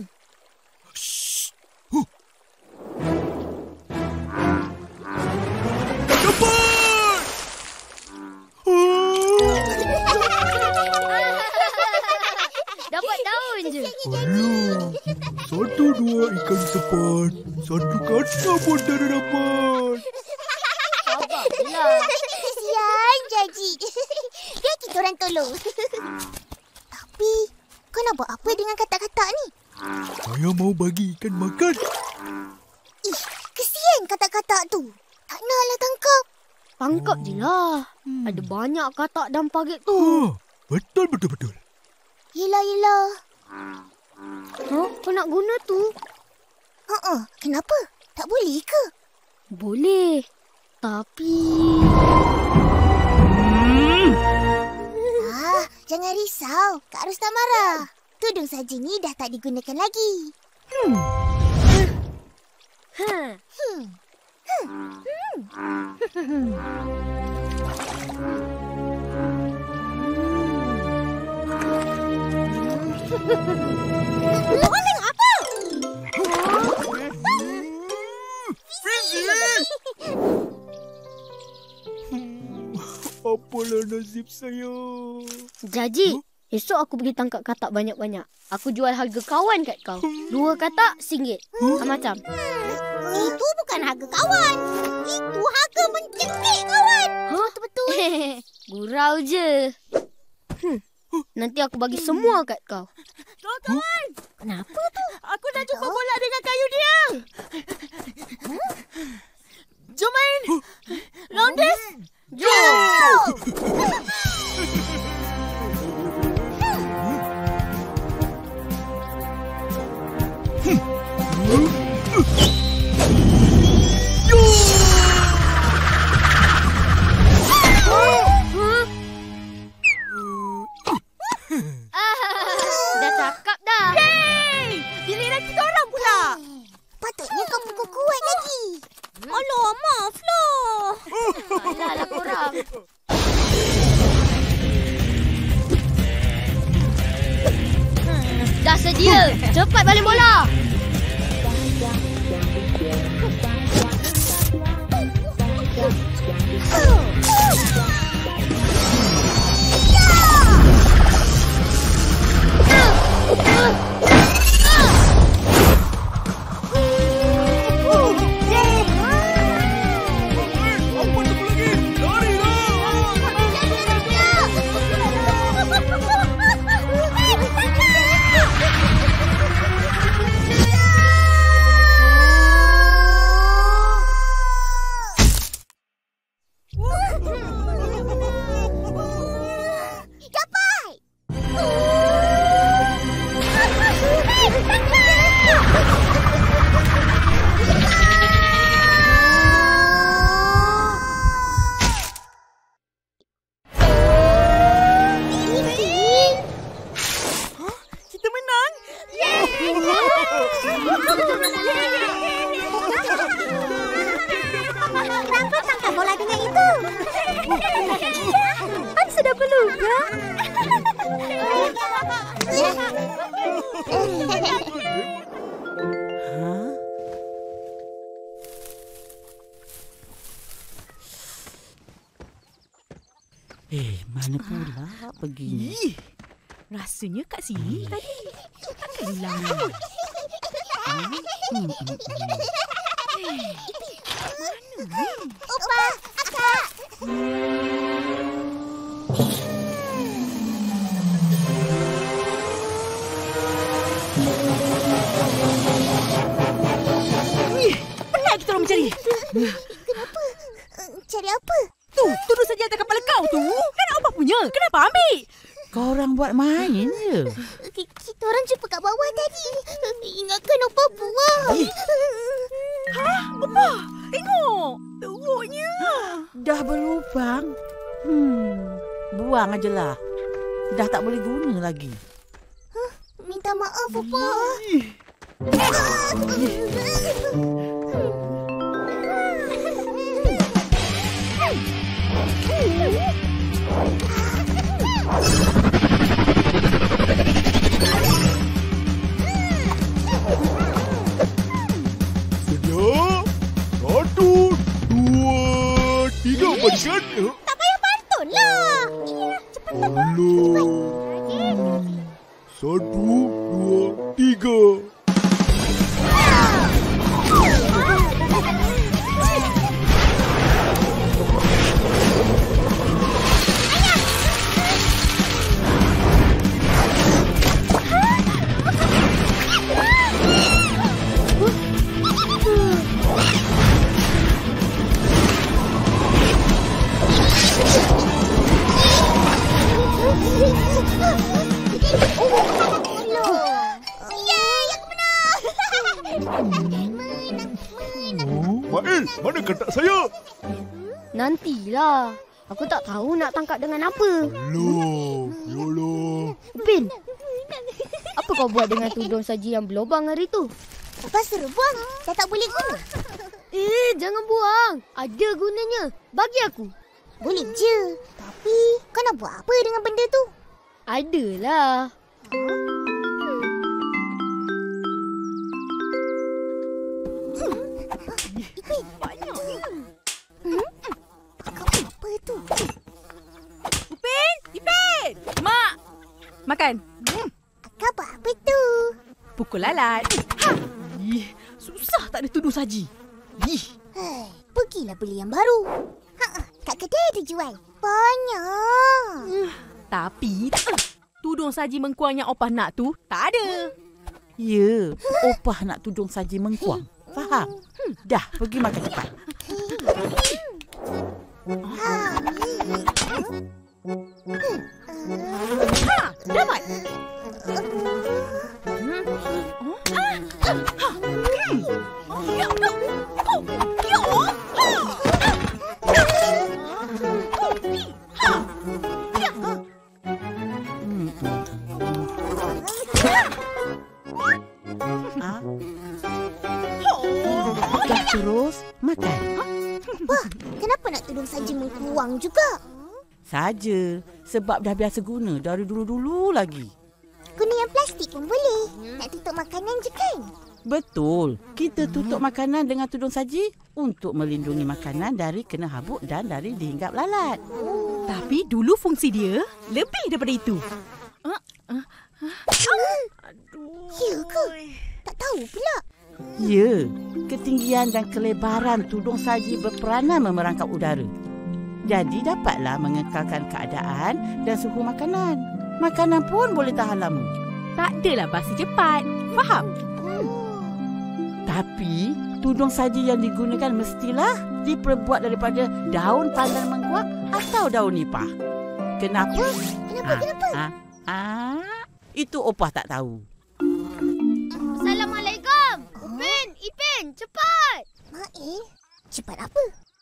Dapat daun je. Alah, 1-2 ikan sepat. 1 kata pun tak ada dapat. Sabarlah. Kesian Jaji. Biar kita orang tolong. Tapi, kau nak buat apa dengan katak-katak ni? Saya mau bagi ikan makan. Kesian katak-katak tu. Tak naklah tangkap. Tangkap je lah. Ada banyak katak dalam parit tu. Betul. Yelah. Kau nak guna tu? Kenapa? Tak boleh ke? Boleh. Tapi... Jangan risau. Kak Ros tak marah. Tudung saji ni dah tak digunakan lagi. Orang apa? Apalah nasib saya. Jaji, esok aku pergi tangkap katak banyak-banyak. Aku jual harga kawan kat kau. 2 katak RM1. Macam. Itu bukan harga kawan. Itu harga mencekik kawan. Betul-betul. Gurau je. Nanti aku bagi semua kat kau. Kawan-kawan. Kenapa tu? Aku dah jumpa bola dengan kayu dia. Jom main. Rounders. Jom! Dah cakap dah. Yeay! Giliran kita orang pula. Patutnya kau pukul kuat lagi. Alah, maaflah. Alah korang. Dah sedia. Cepat balik bola. Mana pula pergi? Rasanya kat sini tadi. Takkan hilang. Opa, Akak. Penat kita orang mencari. Kenapa? Cari apa? Tudung saja atas kepala kau tu. Kan apa punya? Kenapa ambil? Korang buat main je. Kita orang jumpa kat bawah tadi. Ingatkan Opa buang. Opa, tengok. Teruknya. Dah berlubang. Buang ajalah. Dah tak boleh guna lagi. Minta maaf, Opa. Sedia. 1, 2, 3 barisan. Tak payah pantun lah. Cepat. 1, 2, 3. Mael, mana katak saya? Nantilah. Aku tak tahu nak tangkap dengan apa. Yolo. Upin, apa kau buat dengan tudung saji yang berlubang hari tu? Opa suruh buang. Dah tak boleh guna. Jangan buang. Ada gunanya. Bagi aku. Boleh je. Tapi kau nak buat apa dengan benda tu? Adalah. Apa tu? Ipin! Mak! Makan. Akak buat apa tu? Pukul lalat. Susah tak ada tudung saji. Pergilah beli yang baru. Kat kedai ada jual. Banyak. Tapi tudung saji mengkuang yang Opah nak tu tak ada. Ya, Opah nak tudung saji mengkuang. Faham? Dah, pergi makan cepat. Dapat. Dah terus makan. Wah, kenapa nak tudung saja mengkuang juga? Saja, sebab dah biasa guna dari dulu-dulu lagi. Guna yang plastik pun boleh. Nak tutup makanan je kan? Betul. Kita tutup makanan dengan tudung saji untuk melindungi makanan dari kena habuk dan dari dihinggap lalat. Tapi dulu fungsi dia lebih daripada itu. Ya ke? Tak tahu pula. Ya, ketinggian dan kelebaran tudung saji berperanan memerangkap udara. Jadi dapatlah mengekalkan keadaan dan suhu makanan. Makanan pun boleh tahan lama. Tak adalah basi cepat. Faham? Tapi tudung saji yang digunakan mestilah diperbuat daripada daun pandan mengkuak atau daun nipah. Kenapa? Kenapa? Itu Opah tak tahu. Assalamualaikum. Upin, Ipin, cepat. Mael, cepat apa?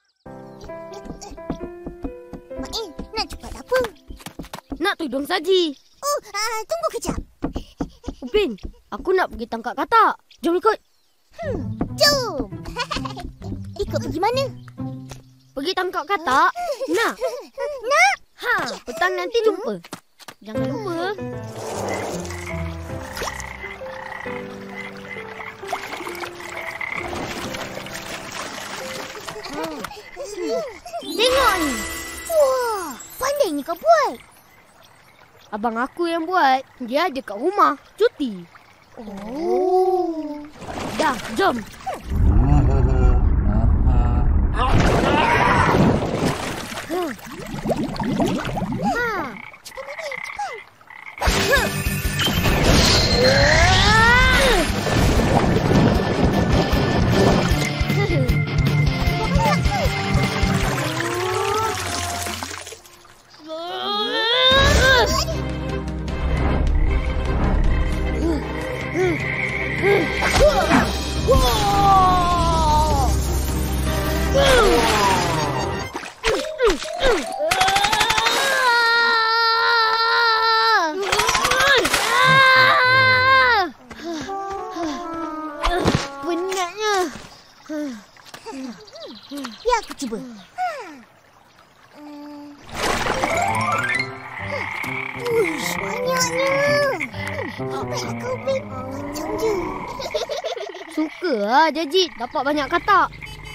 Mael, nak cepat apa? Nak tudung saji. Oh, tunggu kejap. Upin, aku nak pergi tangkap katak. Jom ikut. Jom. Ikut pergi mana? Pergi tangkap katak. Nak? Nak? Petang nanti jumpa. Jangan lupa. Tengok ni. Wah, pandai ni kau buat. Abang aku yang buat. Dia ada kat rumah. Cuti. Oh. Dah, jom. Cepat lagi, cepat. Ya, aku cuba. Uish, banyaknya. Baiklah kau, Pin. Macam je. Suka lah Jajik dapat banyak katak.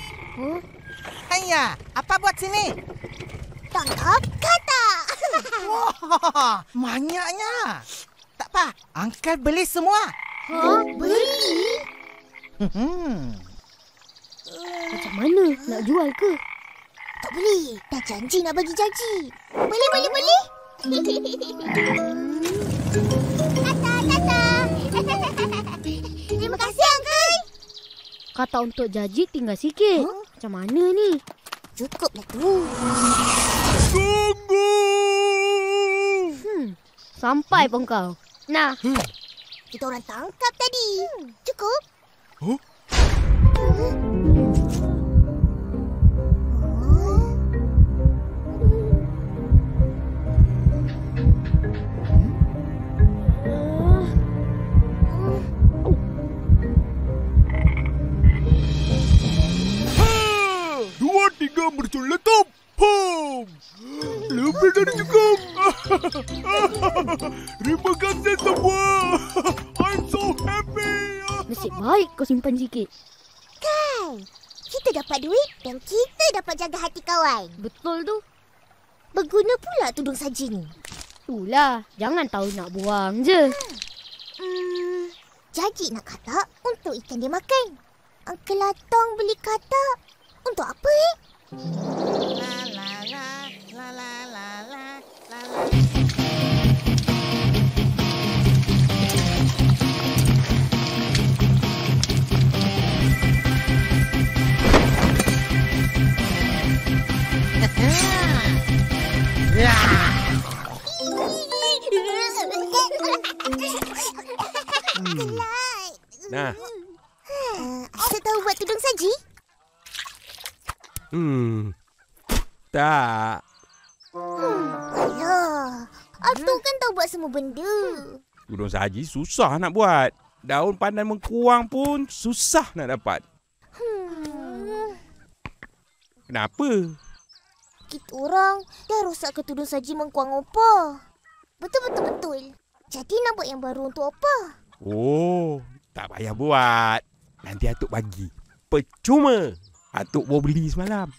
Ayah, apa buat sini? Tangkap katak. Wah, banyaknya. Tak apa, Uncle beli semua. Beli? Macam mana? Nak jual ke? Tak boleh. Dah janji nak bagi janji. Boleh. Tata. Terima kasih, Uncle. Katak untuk Jajik tinggal sikit. Macam mana ni? Cukuplah tu. Tunggu! Sampai pun kau. Nah. Kita orang tangkap tadi. Cukup? Dua, tiga berceletup. Lebih dari cukup. Terima kasih semua. I'm so happy. Nasib baik kau simpan sikit. Kan? Kita dapat duit dan kita dapat jaga hati kawan. Betul tu. Berguna pula tudung saji ni. Itulah. Jangan tahu nak buang je. Jajik nak katak untuk ikan dia makan. Uncle Latong beli katak untuk apa Nah. Asal tahu buat tudung saji? Tak. Alah, Atuk kan tahu buat semua benda. Tudung saji susah nak buat. Daun pandan mengkuang pun susah nak dapat. Kenapa? Kita orang dah rosak ke tudung saji mengkuang opa. Betul. Jadi nak buat yang baru untuk opa. Oh, tak payah buat. Nanti Atuk bagi. Percuma. Atuk bawa beli semalam.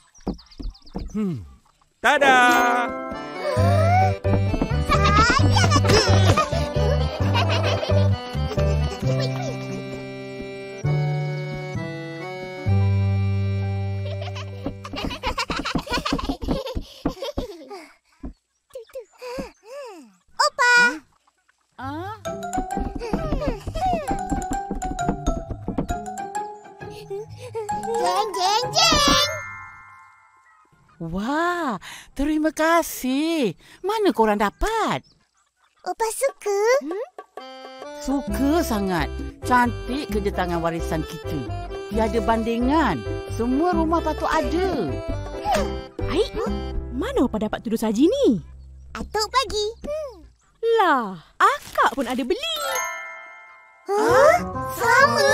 Tada! Opa! Jeng. Wah, terima kasih. Mana korang dapat? Opa suka? Suka sangat. Cantik kerja tangan warisan kita. Tiada bandingan. Semua rumah patut ada. Aik, mana Opa dapat tudung saji ni? Atuk bagi. Lah, akak pun ada beli. Sama?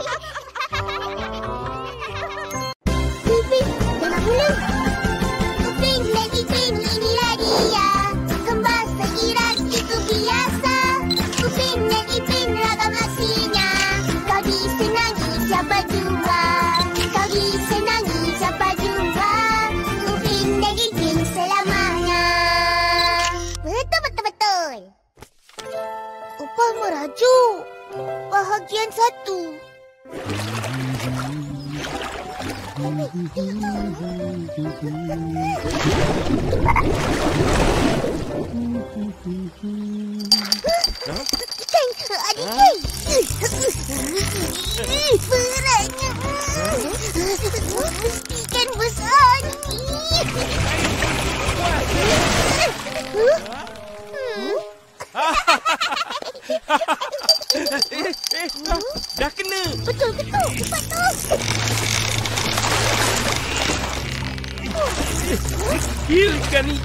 Bibi, dah nak mula. bahagian 1. Ikan, ada ikan. Beratnya. Ikan besar ni. Dah kena. Betul. Cepat tu. Kill ikan ni.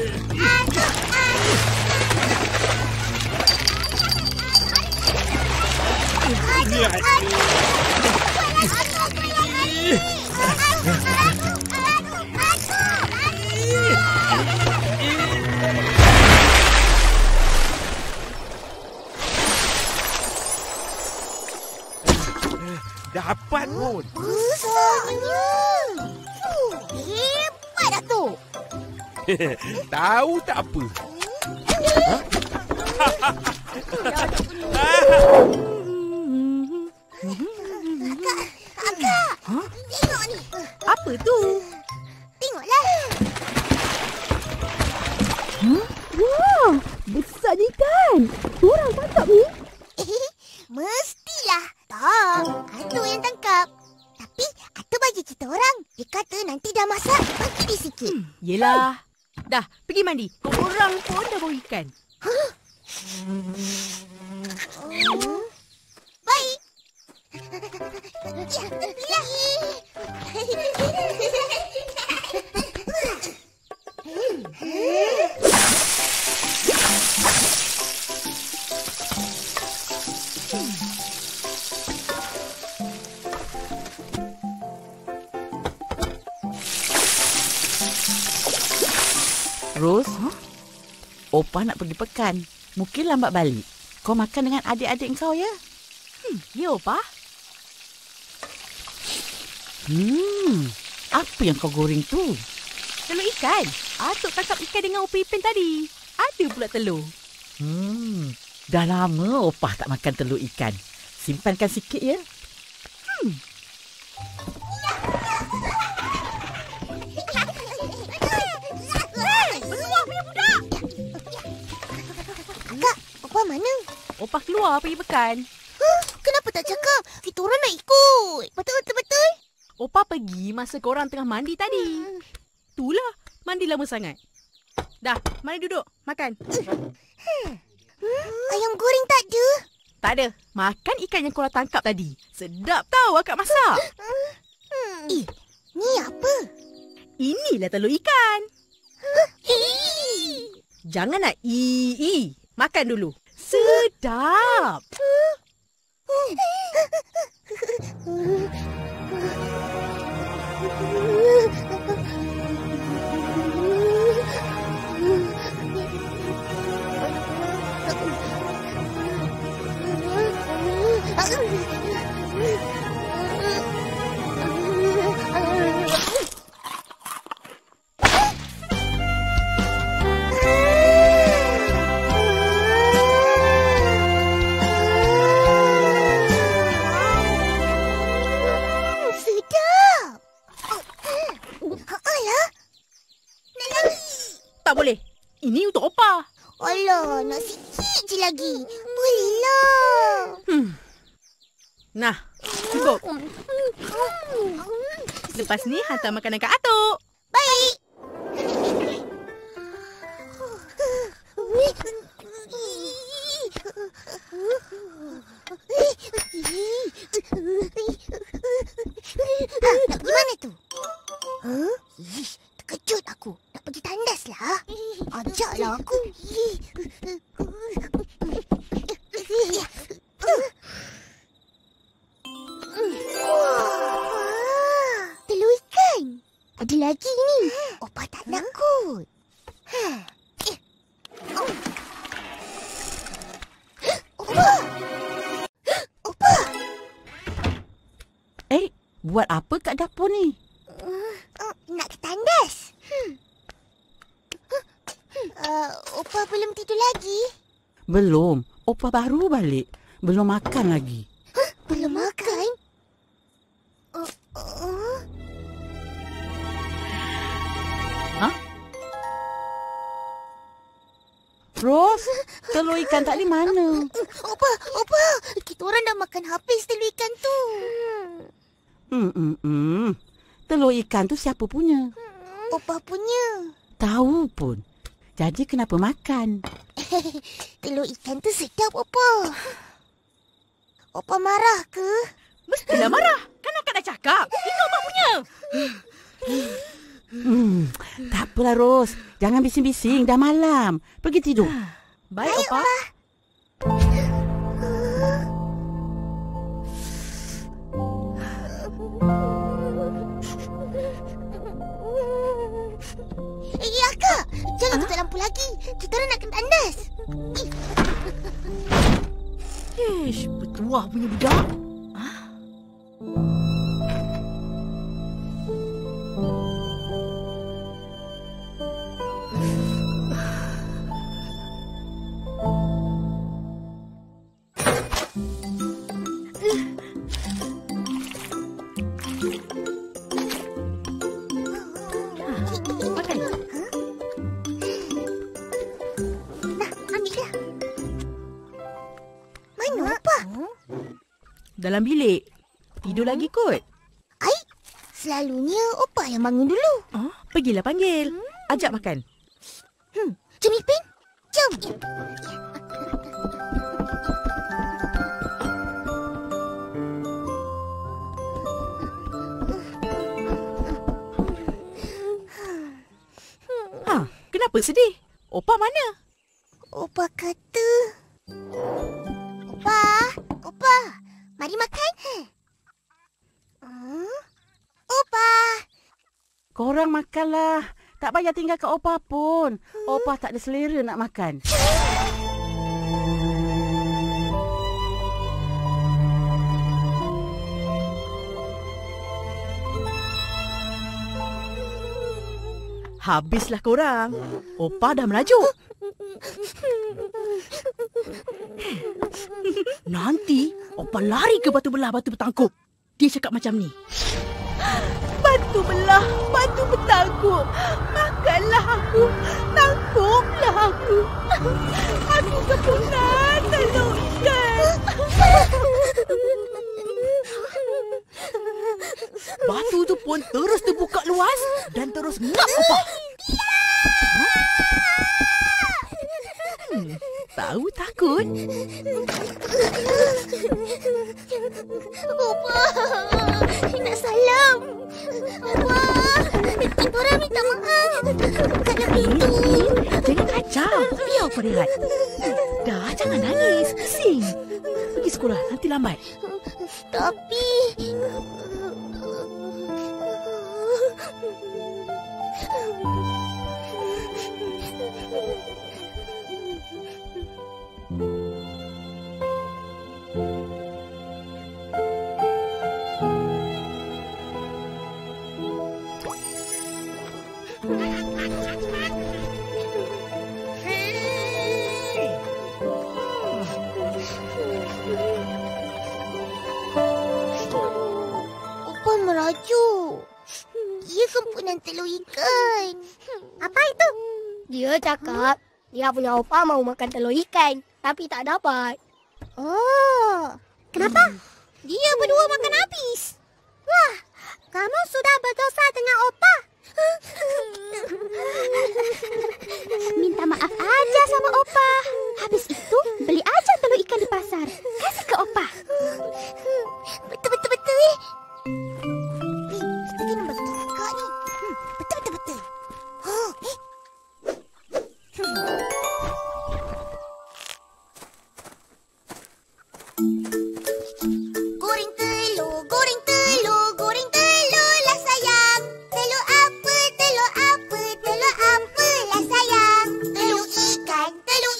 Dapat pun. Besarnya. Hebat Datuk. Tahu tak apa. Akak. Tengok ni. Apa tu? Tengoklah. Wah, besar je ikan. Orang tangkap ni. Mestilah. Tak, Atuk yang tangkap. Tapi Atuk bagi kita orang. Dia kata nanti dah masak, bagi dia sikit. Yelah. Dah, pergi mandi. Korang pun dah bau ikan. Baik. Ros, Opah nak pergi pekan. Mungkin lambat balik. Kau makan dengan adik-adik kau ya? Ya, Opah. Apa yang kau goreng tu? Telur ikan. Atuk tangkap ikan dengan Upah Ipin tadi. Ada pula telur. Dah lama Opah tak makan telur ikan. Simpankan sikit ya. Kak, Opah mana? Opah keluar pergi pekan. Kenapa tak cakap? Kita orang nak ikut. Betul. Opah pergi masa korang tengah mandi tadi. Itulah, mandi lama sangat. Dah, mari duduk. Makan. Ayam goreng tak ada? Tak ada. Makan ikan yang korang tangkap tadi. Sedap tau akak masak. Ni apa? Inilah telur ikan. Jangan nak Makan dulu. Sedap. Tak boleh. Ini untuk Opah. Alah, nak sikit je lagi. Bolehlah. Nah, cukup. Lepas ni hantar makanan kat Atuk. Baik. Nak pergi mana tu? Terkejut aku. Nak pergi tandas lah. Ajaklah aku. Telur ikan. Ada lagi ni. Opah tak nakut. Opah. Buat apa kat dapur ni? Nak ke tandas. Opah belum tidur lagi? Belum. Opah baru balik. Belum makan lagi. Belum makan? Ros, telur ikan tak di mana? Opa, kita orang dah makan habis telur ikan tu. Telur ikan tu siapa punya? Opa punya. Tahu pun. Jadi kenapa makan? Telur ikan tu sedap, Opa. Opa marah ke? Mestilah marah. Kan akak dah cakap. Itu opa punya. Tak apalah, Ros. Jangan bising-bising. Dah malam. Pergi tidur. Baik, Opa. Ya, Kak. Jangan tutup lampu lagi. Kita orang nak kena tandas. Ish, bertuah punya budak. Dalam bilik. Tidur lagi kot. Ai, selalunya Opa yang bangun dulu. Pergilah panggil. Ajak makan. Jom, Ipin. Jom. Kenapa sedih? Opa mana? Opa kata... Opa. Mari makan. Opa. Korang makanlah. Tak payah tinggalkan Opa pun. Opa tak ada selera nak makan. Habislah korang. Opa dah merajuk. Nanti Opa lari ke batu belah batu bertangkup. Dia cakap macam ni. Batu belah batu bertangkup. Makanlah aku. Tangkuplah aku. Aku kepungan telur ikan. Batu tu pun terus terbuka luas dan terus ngap Opa. Tahu takut? Opa, nak salam. Opa, kita orang minta maaf. Kalau pintu. Jangan kacau. Biar Opa rehat. Dah, jangan nangis. Bising. Pergi sekolah, nanti lambat. Tapi... Opa merajuk. Dia sempurna telur ikan. Apa itu? Dia cakap dia punya opa mau makan telur ikan, tapi tak dapat. Oh, kenapa? Dia berdua makan habis. Wah, kamu sudah berdosa dengan opa. Minta maaf aja sama opa. Habis itu, beli aja telur ikan di pasar. Kasih ke opa. Betul. Mesti nombor kakak ni. Betul. Goreng telur lah sayang. Telur apa lah sayang. Telur ikan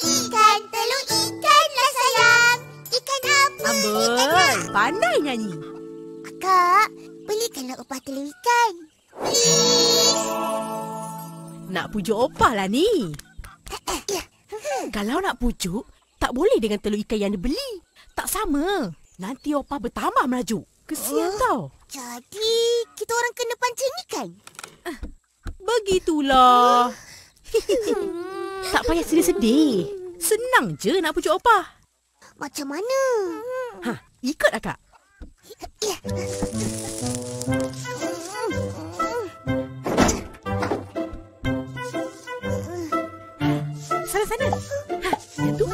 lah sayang. Ikan apa? Amboi, pandai nyanyi. Kak, belikanlah opa telur ikan. Please. Nak pujuk Opa lah ni. Kalau nak pujuk, tak boleh dengan telur ikan yang dibeli. Tak sama. Nanti opah bertambah melaju. Kesian tau. Jadi, kita orang kena pancing ikan? Begitulah. Tak payah sedih-sedih. Senang je nak pujuk opah. Macam mana? Ikut akak. Ya. Sana. Yang tu.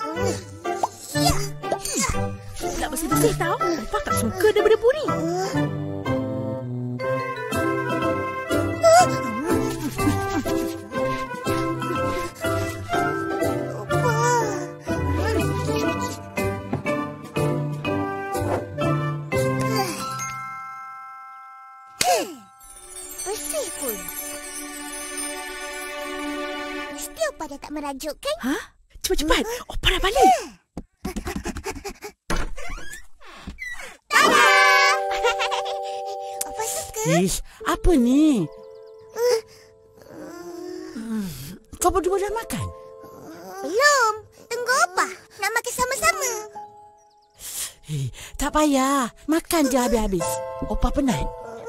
Nak bersih-bersih tau. Opah tak suka dia berdebu ni. Bersih pun. Mesti opah dah tak merajuk kan? Cepat. Opah dah balik. Tada! Opah suka? Ish, apa ni? Kau berdua dah makan? Belum. Tunggu opah. Nak makan sama-sama. Tak payah. Makan je habis-habis. Opah penat.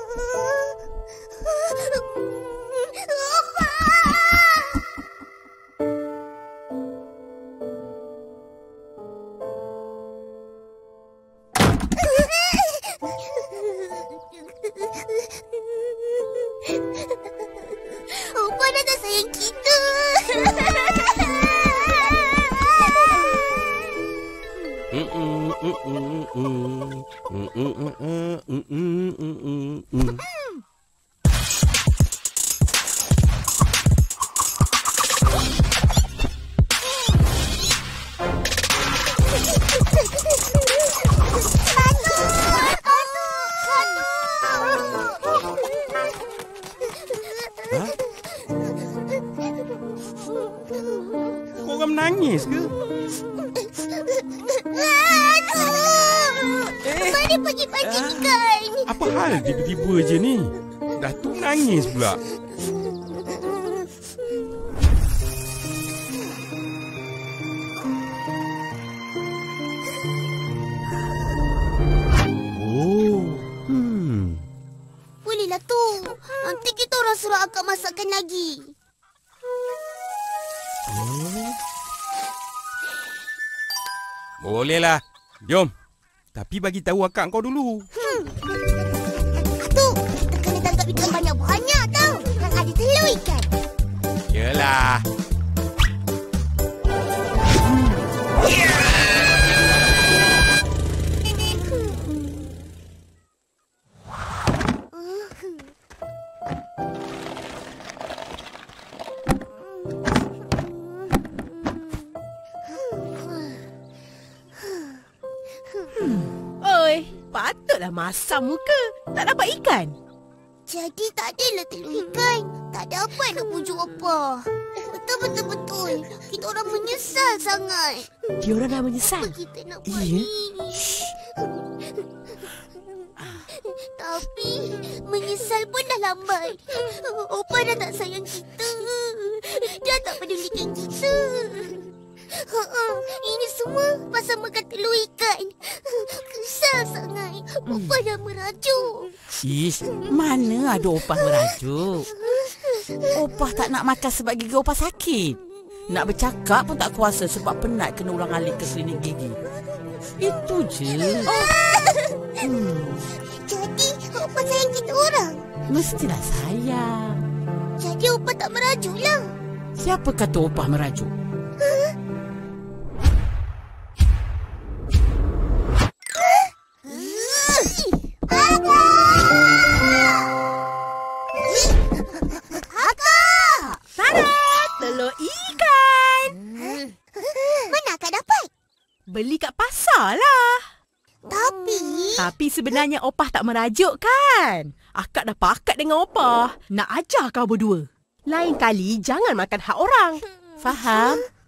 Opah dah tak sayang kita. Korang menangis ke? Mari pergi pancing ikan. Apa hal tiba-tiba je ni? Datuk nangis pula. Bolehlah tu. Nanti kita orang suruh akak masakkan lagi. Bolehlah. Jom. Tapi bagi tahu akak kau dulu. Tu, kita kena tangkap ikan banyak-banyak tau. Yang ada telur ikan. Yelah. Oi, patutlah masam muka. Tak dapat ikan. Jadi tak adalah telur ikan. Tak ada apa nak pujuk opah. Betul. Kita orang menyesal sangat. Dia orang dah menyesal. Kita nak buat ni. Tapi menyesal pun dah lambat. Opah dah tak sayang kita. Dia tak pedulikan kita. Ini semua pasal makan telur ikan. Kesal sangat. Opah dah merajuk. Ish, mana ada opah merajuk? Opah tak nak makan sebab gigi opah sakit. Nak bercakap pun tak kuasa sebab penat kena ulang alik ke klinik gigi. Itu je. Jadi opah sayang kita orang? Mestilah sayang. Jadi opah tak merajuk lah. Siapa kata opah merajuk? Telur ikan. Mana akak dapat? Beli kat pasar lah. Tapi sebenarnya opah tak merajuk kan? Akak dah pakat dengan opah. Nak ajar kau berdua. Lain kali jangan makan hak orang. Faham?